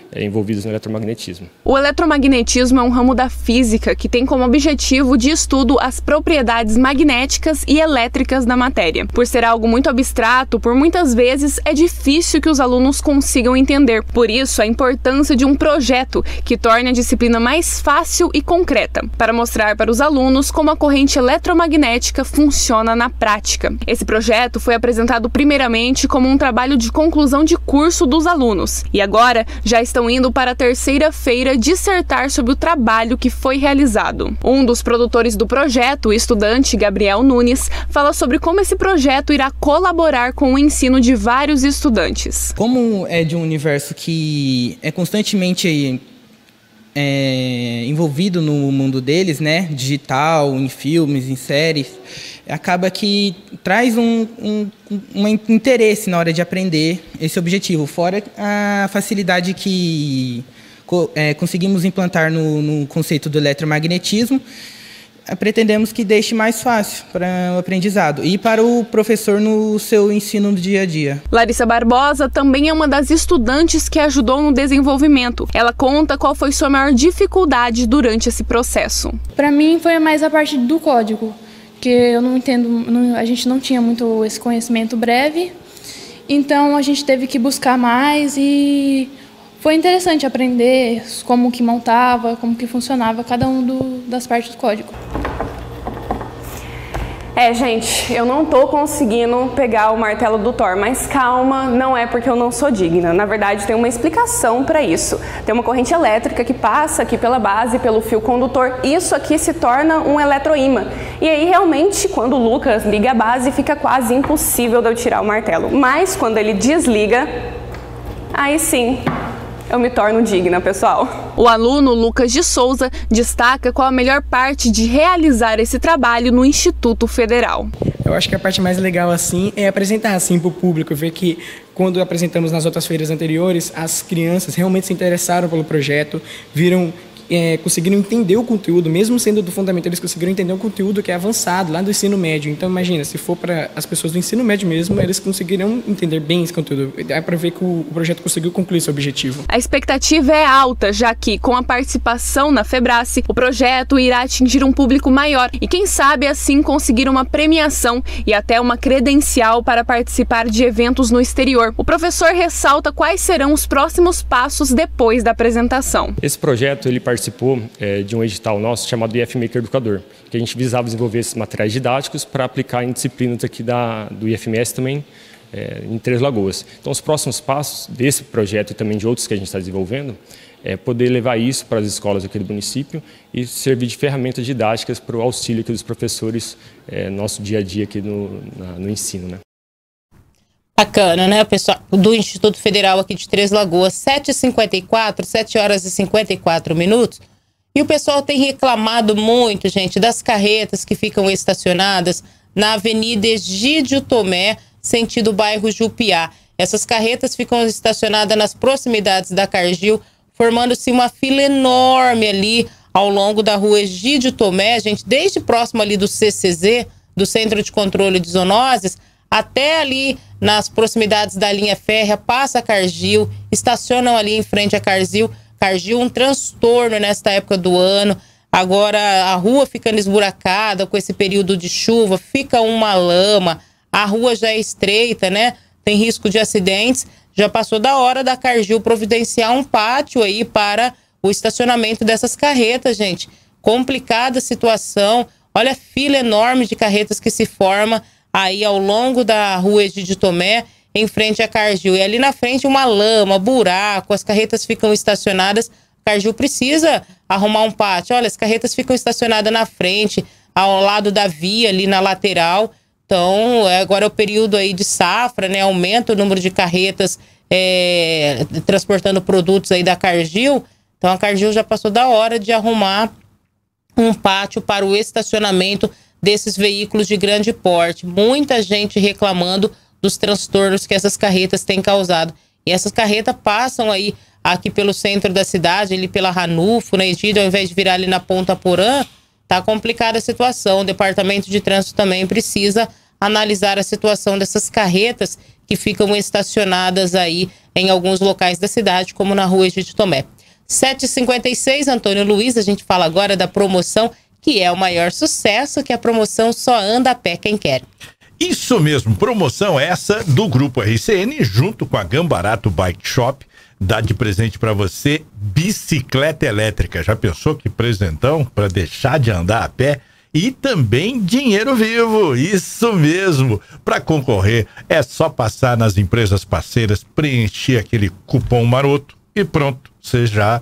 é, envolvidos no eletromagnetismo. O eletromagnetismo é um ramo da física que tem como objetivo de estudo as propriedades magnéticas e elétricas da matéria. Por ser algo muito abstrato, por muitas vezes é difícil que os alunos consigam entender. Por isso, a importância de um projeto que torne a disciplina mais fácil e concreta, para mostrar para os alunos como a corrente eletromagnética funciona na prática. Esse projeto foi apresentado primeiramente como um trabalho de conclusão de curso dos alunos e agora já estão indo para a terceira feira dissertar sobre o trabalho que foi realizado. Um dos produtores do projeto, o estudante Gabriel Nunes, fala sobre como esse projeto irá colaborar com o ensino de vários estudantes. Como é de um universo que é constantemente é, envolvido no mundo deles, né, digital, em filmes, em séries, acaba que traz um, um, um interesse na hora de aprender esse objetivo, fora a facilidade que é, conseguimos implantar no, no conceito do eletromagnetismo. Pretendemos que deixe mais fácil para o aprendizado e para o professor no seu ensino do dia a dia. Larissa Barbosa também é uma das estudantes que ajudou no desenvolvimento. Ela conta qual foi sua maior dificuldade durante esse processo. Para mim foi mais a parte do código, que eu não entendo, não, a gente não tinha muito esse conhecimento breve, então a gente teve que buscar mais e foi interessante aprender como que montava, como que funcionava cada um do, das partes do código. É, gente, eu não tô conseguindo pegar o martelo do Thor, mas calma, não é porque eu não sou digna. Na verdade, tem uma explicação para isso. Tem uma corrente elétrica que passa aqui pela base, pelo fio condutor. Isso aqui se torna um eletroímã. E aí, realmente, quando o Lucas liga a base, fica quase impossível de eu tirar o martelo. Mas, quando ele desliga, aí sim eu me torno digna, pessoal. O aluno Lucas de Souza destaca qual a melhor parte de realizar esse trabalho no Instituto Federal. Eu acho que a parte mais legal assim é apresentar assim para o público, ver que quando apresentamos nas outras feiras anteriores, as crianças realmente se interessaram pelo projeto, viram É, conseguiram entender o conteúdo, mesmo sendo do fundamental, eles conseguiram entender o conteúdo que é avançado lá do ensino médio. Então, imagina, se for para as pessoas do ensino médio mesmo, eles conseguirão entender bem esse conteúdo. Dá para ver que o projeto conseguiu concluir seu objetivo. A expectativa é alta, já que, com a participação na Febrace, o projeto irá atingir um público maior e, quem sabe, assim conseguir uma premiação e até uma credencial para participar de eventos no exterior. O professor ressalta quais serão os próximos passos depois da apresentação. Esse projeto, ele participou é, de um edital nosso chamado I F Maker Educador, que a gente visava desenvolver esses materiais didáticos para aplicar em disciplinas aqui da, do I F M S também, é, em Três Lagoas. Então, os próximos passos desse projeto e também de outros que a gente está desenvolvendo é poder levar isso para as escolas aqui do município e servir de ferramentas didáticas para o auxílio aqui dos professores é, nosso dia a dia aqui no, na, no ensino, né? Bacana, né, pessoal do Instituto Federal aqui de Três Lagoas, sete e cinquenta e quatro, sete horas e cinquenta e quatro minutos. E o pessoal tem reclamado muito, gente, das carretas que ficam estacionadas na Avenida Egídio Tomé, sentido bairro Jupiá. Essas carretas ficam estacionadas nas proximidades da Cargill, formando-se uma fila enorme ali ao longo da rua Egídio Tomé, gente, desde próximo ali do C C Z, do Centro de Controle de Zoonoses, até ali nas proximidades da linha férrea, passa a Cargill, estacionam ali em frente à Cargill, Cargill, um transtorno nesta época do ano. Agora a rua ficando esburacada com esse período de chuva, fica uma lama, a rua já é estreita, né? Tem risco de acidentes. Já passou da hora da Cargill providenciar um pátio aí para o estacionamento dessas carretas, gente. Complicada a situação. Olha a fila enorme de carretas que se forma aí ao longo da rua Egídio Tomé, em frente à Cargill. E ali na frente uma lama, buraco, as carretas ficam estacionadas. A Cargill precisa arrumar um pátio. Olha, as carretas ficam estacionadas na frente, ao lado da via, ali na lateral. Então, agora é o período aí de safra, né? Aumenta o número de carretas é, transportando produtos aí da Cargill. Então, a Cargill já passou da hora de arrumar um pátio para o estacionamento desses veículos de grande porte. Muita gente reclamando dos transtornos que essas carretas têm causado. E essas carretas passam aí aqui pelo centro da cidade, ali pela Ranulfo, na Egídio, ao invés de virar ali na Ponta Porã, tá complicada a situação. O Departamento de Trânsito também precisa analisar a situação dessas carretas que ficam estacionadas aí em alguns locais da cidade, como na rua Egídio Tomé. sete e cinquenta e seis, Antônio Luiz, a gente fala agora da promoção, que é o maior sucesso, que a promoção Só Anda a Pé Quem Quer. Isso mesmo, promoção essa do Grupo R C N, junto com a Gambarato Bike Shop, dá de presente para você bicicleta elétrica. Já pensou que presentão para deixar de andar a pé? E também dinheiro vivo, isso mesmo. Para concorrer é só passar nas empresas parceiras, preencher aquele cupom maroto e pronto, você já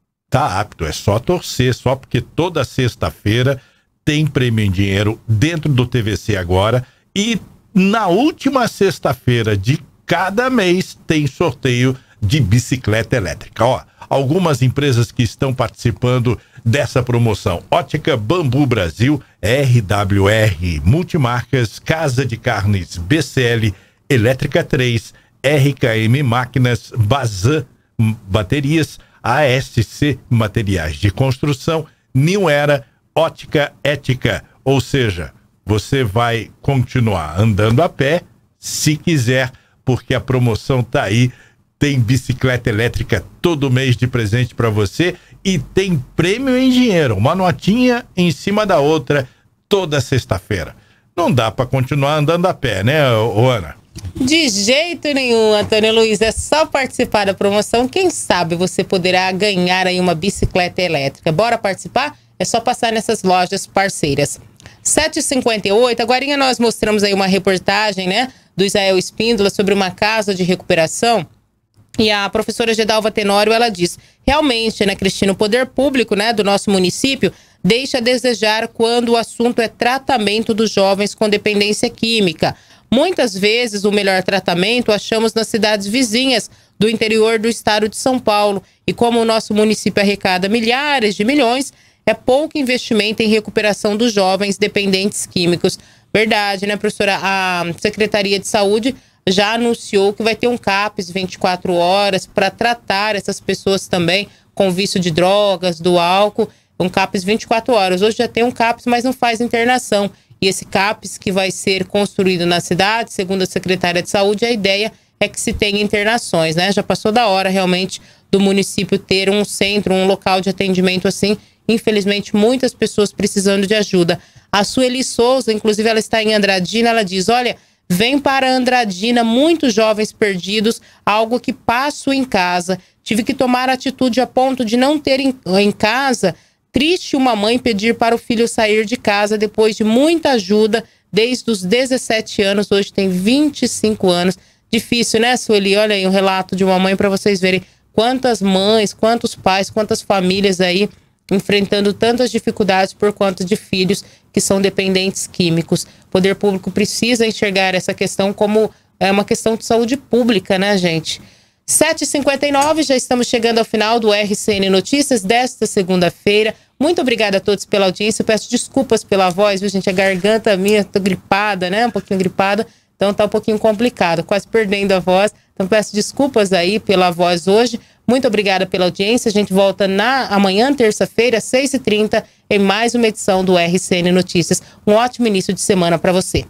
tá apto. É só torcer, só porque toda sexta-feira tem prêmio em dinheiro dentro do T V C agora, e na última sexta-feira de cada mês tem sorteio de bicicleta elétrica. Ó, algumas empresas que estão participando dessa promoção: Ótica Bambu Brasil, R W R Multimarcas, Casa de Carnes B C L, Elétrica três, R K M Máquinas, Bazan Baterias, A S C Materiais de Construção, New Era, Ótica Ética. Ou seja, você vai continuar andando a pé se quiser, porque a promoção tá aí. Tem bicicleta elétrica todo mês de presente para você e tem prêmio em dinheiro, uma notinha em cima da outra toda sexta-feira. Não dá para continuar andando a pé, né, ô, Ana? De jeito nenhum, Antônio Luiz. É só participar da promoção. Quem sabe você poderá ganhar aí uma bicicleta elétrica. Bora participar? É só passar nessas lojas parceiras. sete e cinquenta e oito, agora nós mostramos aí uma reportagem, né, do Israel Espíndola sobre uma casa de recuperação. E a professora Gedalva Tenório, ela diz, realmente, né, Cristina, o poder público, né, do nosso município deixa a desejar quando o assunto é tratamento dos jovens com dependência química. Muitas vezes o melhor tratamento achamos nas cidades vizinhas do interior do estado de São Paulo. E como o nosso município arrecada milhares de milhões, é pouco investimento em recuperação dos jovens dependentes químicos. Verdade, né, professora? A Secretaria de Saúde já anunciou que vai ter um CAPS vinte e quatro horas para tratar essas pessoas também com vício de drogas, do álcool, um CAPS vinte e quatro horas. Hoje já tem um CAPS, mas não faz internação. E esse CAPS que vai ser construído na cidade, segundo a secretária de Saúde, a ideia é que se tenha internações, né? Já passou da hora realmente do município ter um centro, um local de atendimento assim. Infelizmente, muitas pessoas precisando de ajuda. A Sueli Souza, inclusive, ela está em Andradina, ela diz, olha, vem para Andradina muitos jovens perdidos, algo que passo em casa. Tive que tomar atitude a ponto de não ter em, em casa. Triste uma mãe pedir para o filho sair de casa depois de muita ajuda, desde os dezessete anos, hoje tem vinte e cinco anos. Difícil, né, Sueli? Olha aí um relato de uma mãe para vocês verem quantas mães, quantos pais, quantas famílias aí enfrentando tantas dificuldades por conta de filhos que são dependentes químicos. O poder público precisa enxergar essa questão como é uma questão de saúde pública, né, gente? sete e cinquenta e nove, já estamos chegando ao final do R C N Notícias desta segunda-feira. Muito obrigada a todos pela audiência. Eu peço desculpas pela voz, viu, gente? A garganta minha, tô gripada, né? Um pouquinho gripada, então tá um pouquinho complicado, quase perdendo a voz. Então peço desculpas aí pela voz hoje. Muito obrigada pela audiência. A gente volta na amanhã, terça-feira, às seis e trinta, em mais uma edição do R C N Notícias. Um ótimo início de semana para você.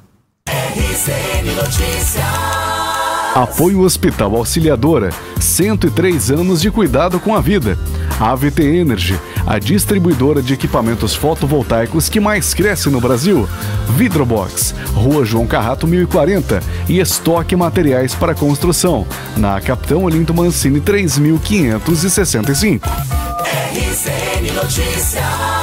R C N Notícias. Apoio Hospital Auxiliadora, cento e três anos de cuidado com a vida. A A V T Energy, a distribuidora de equipamentos fotovoltaicos que mais cresce no Brasil. Vidrobox, Rua João Carrato mil e quarenta e Estoque Materiais para Construção, na Capitão Olinto Mancini três mil quinhentos e sessenta e cinco. R C N Notícias.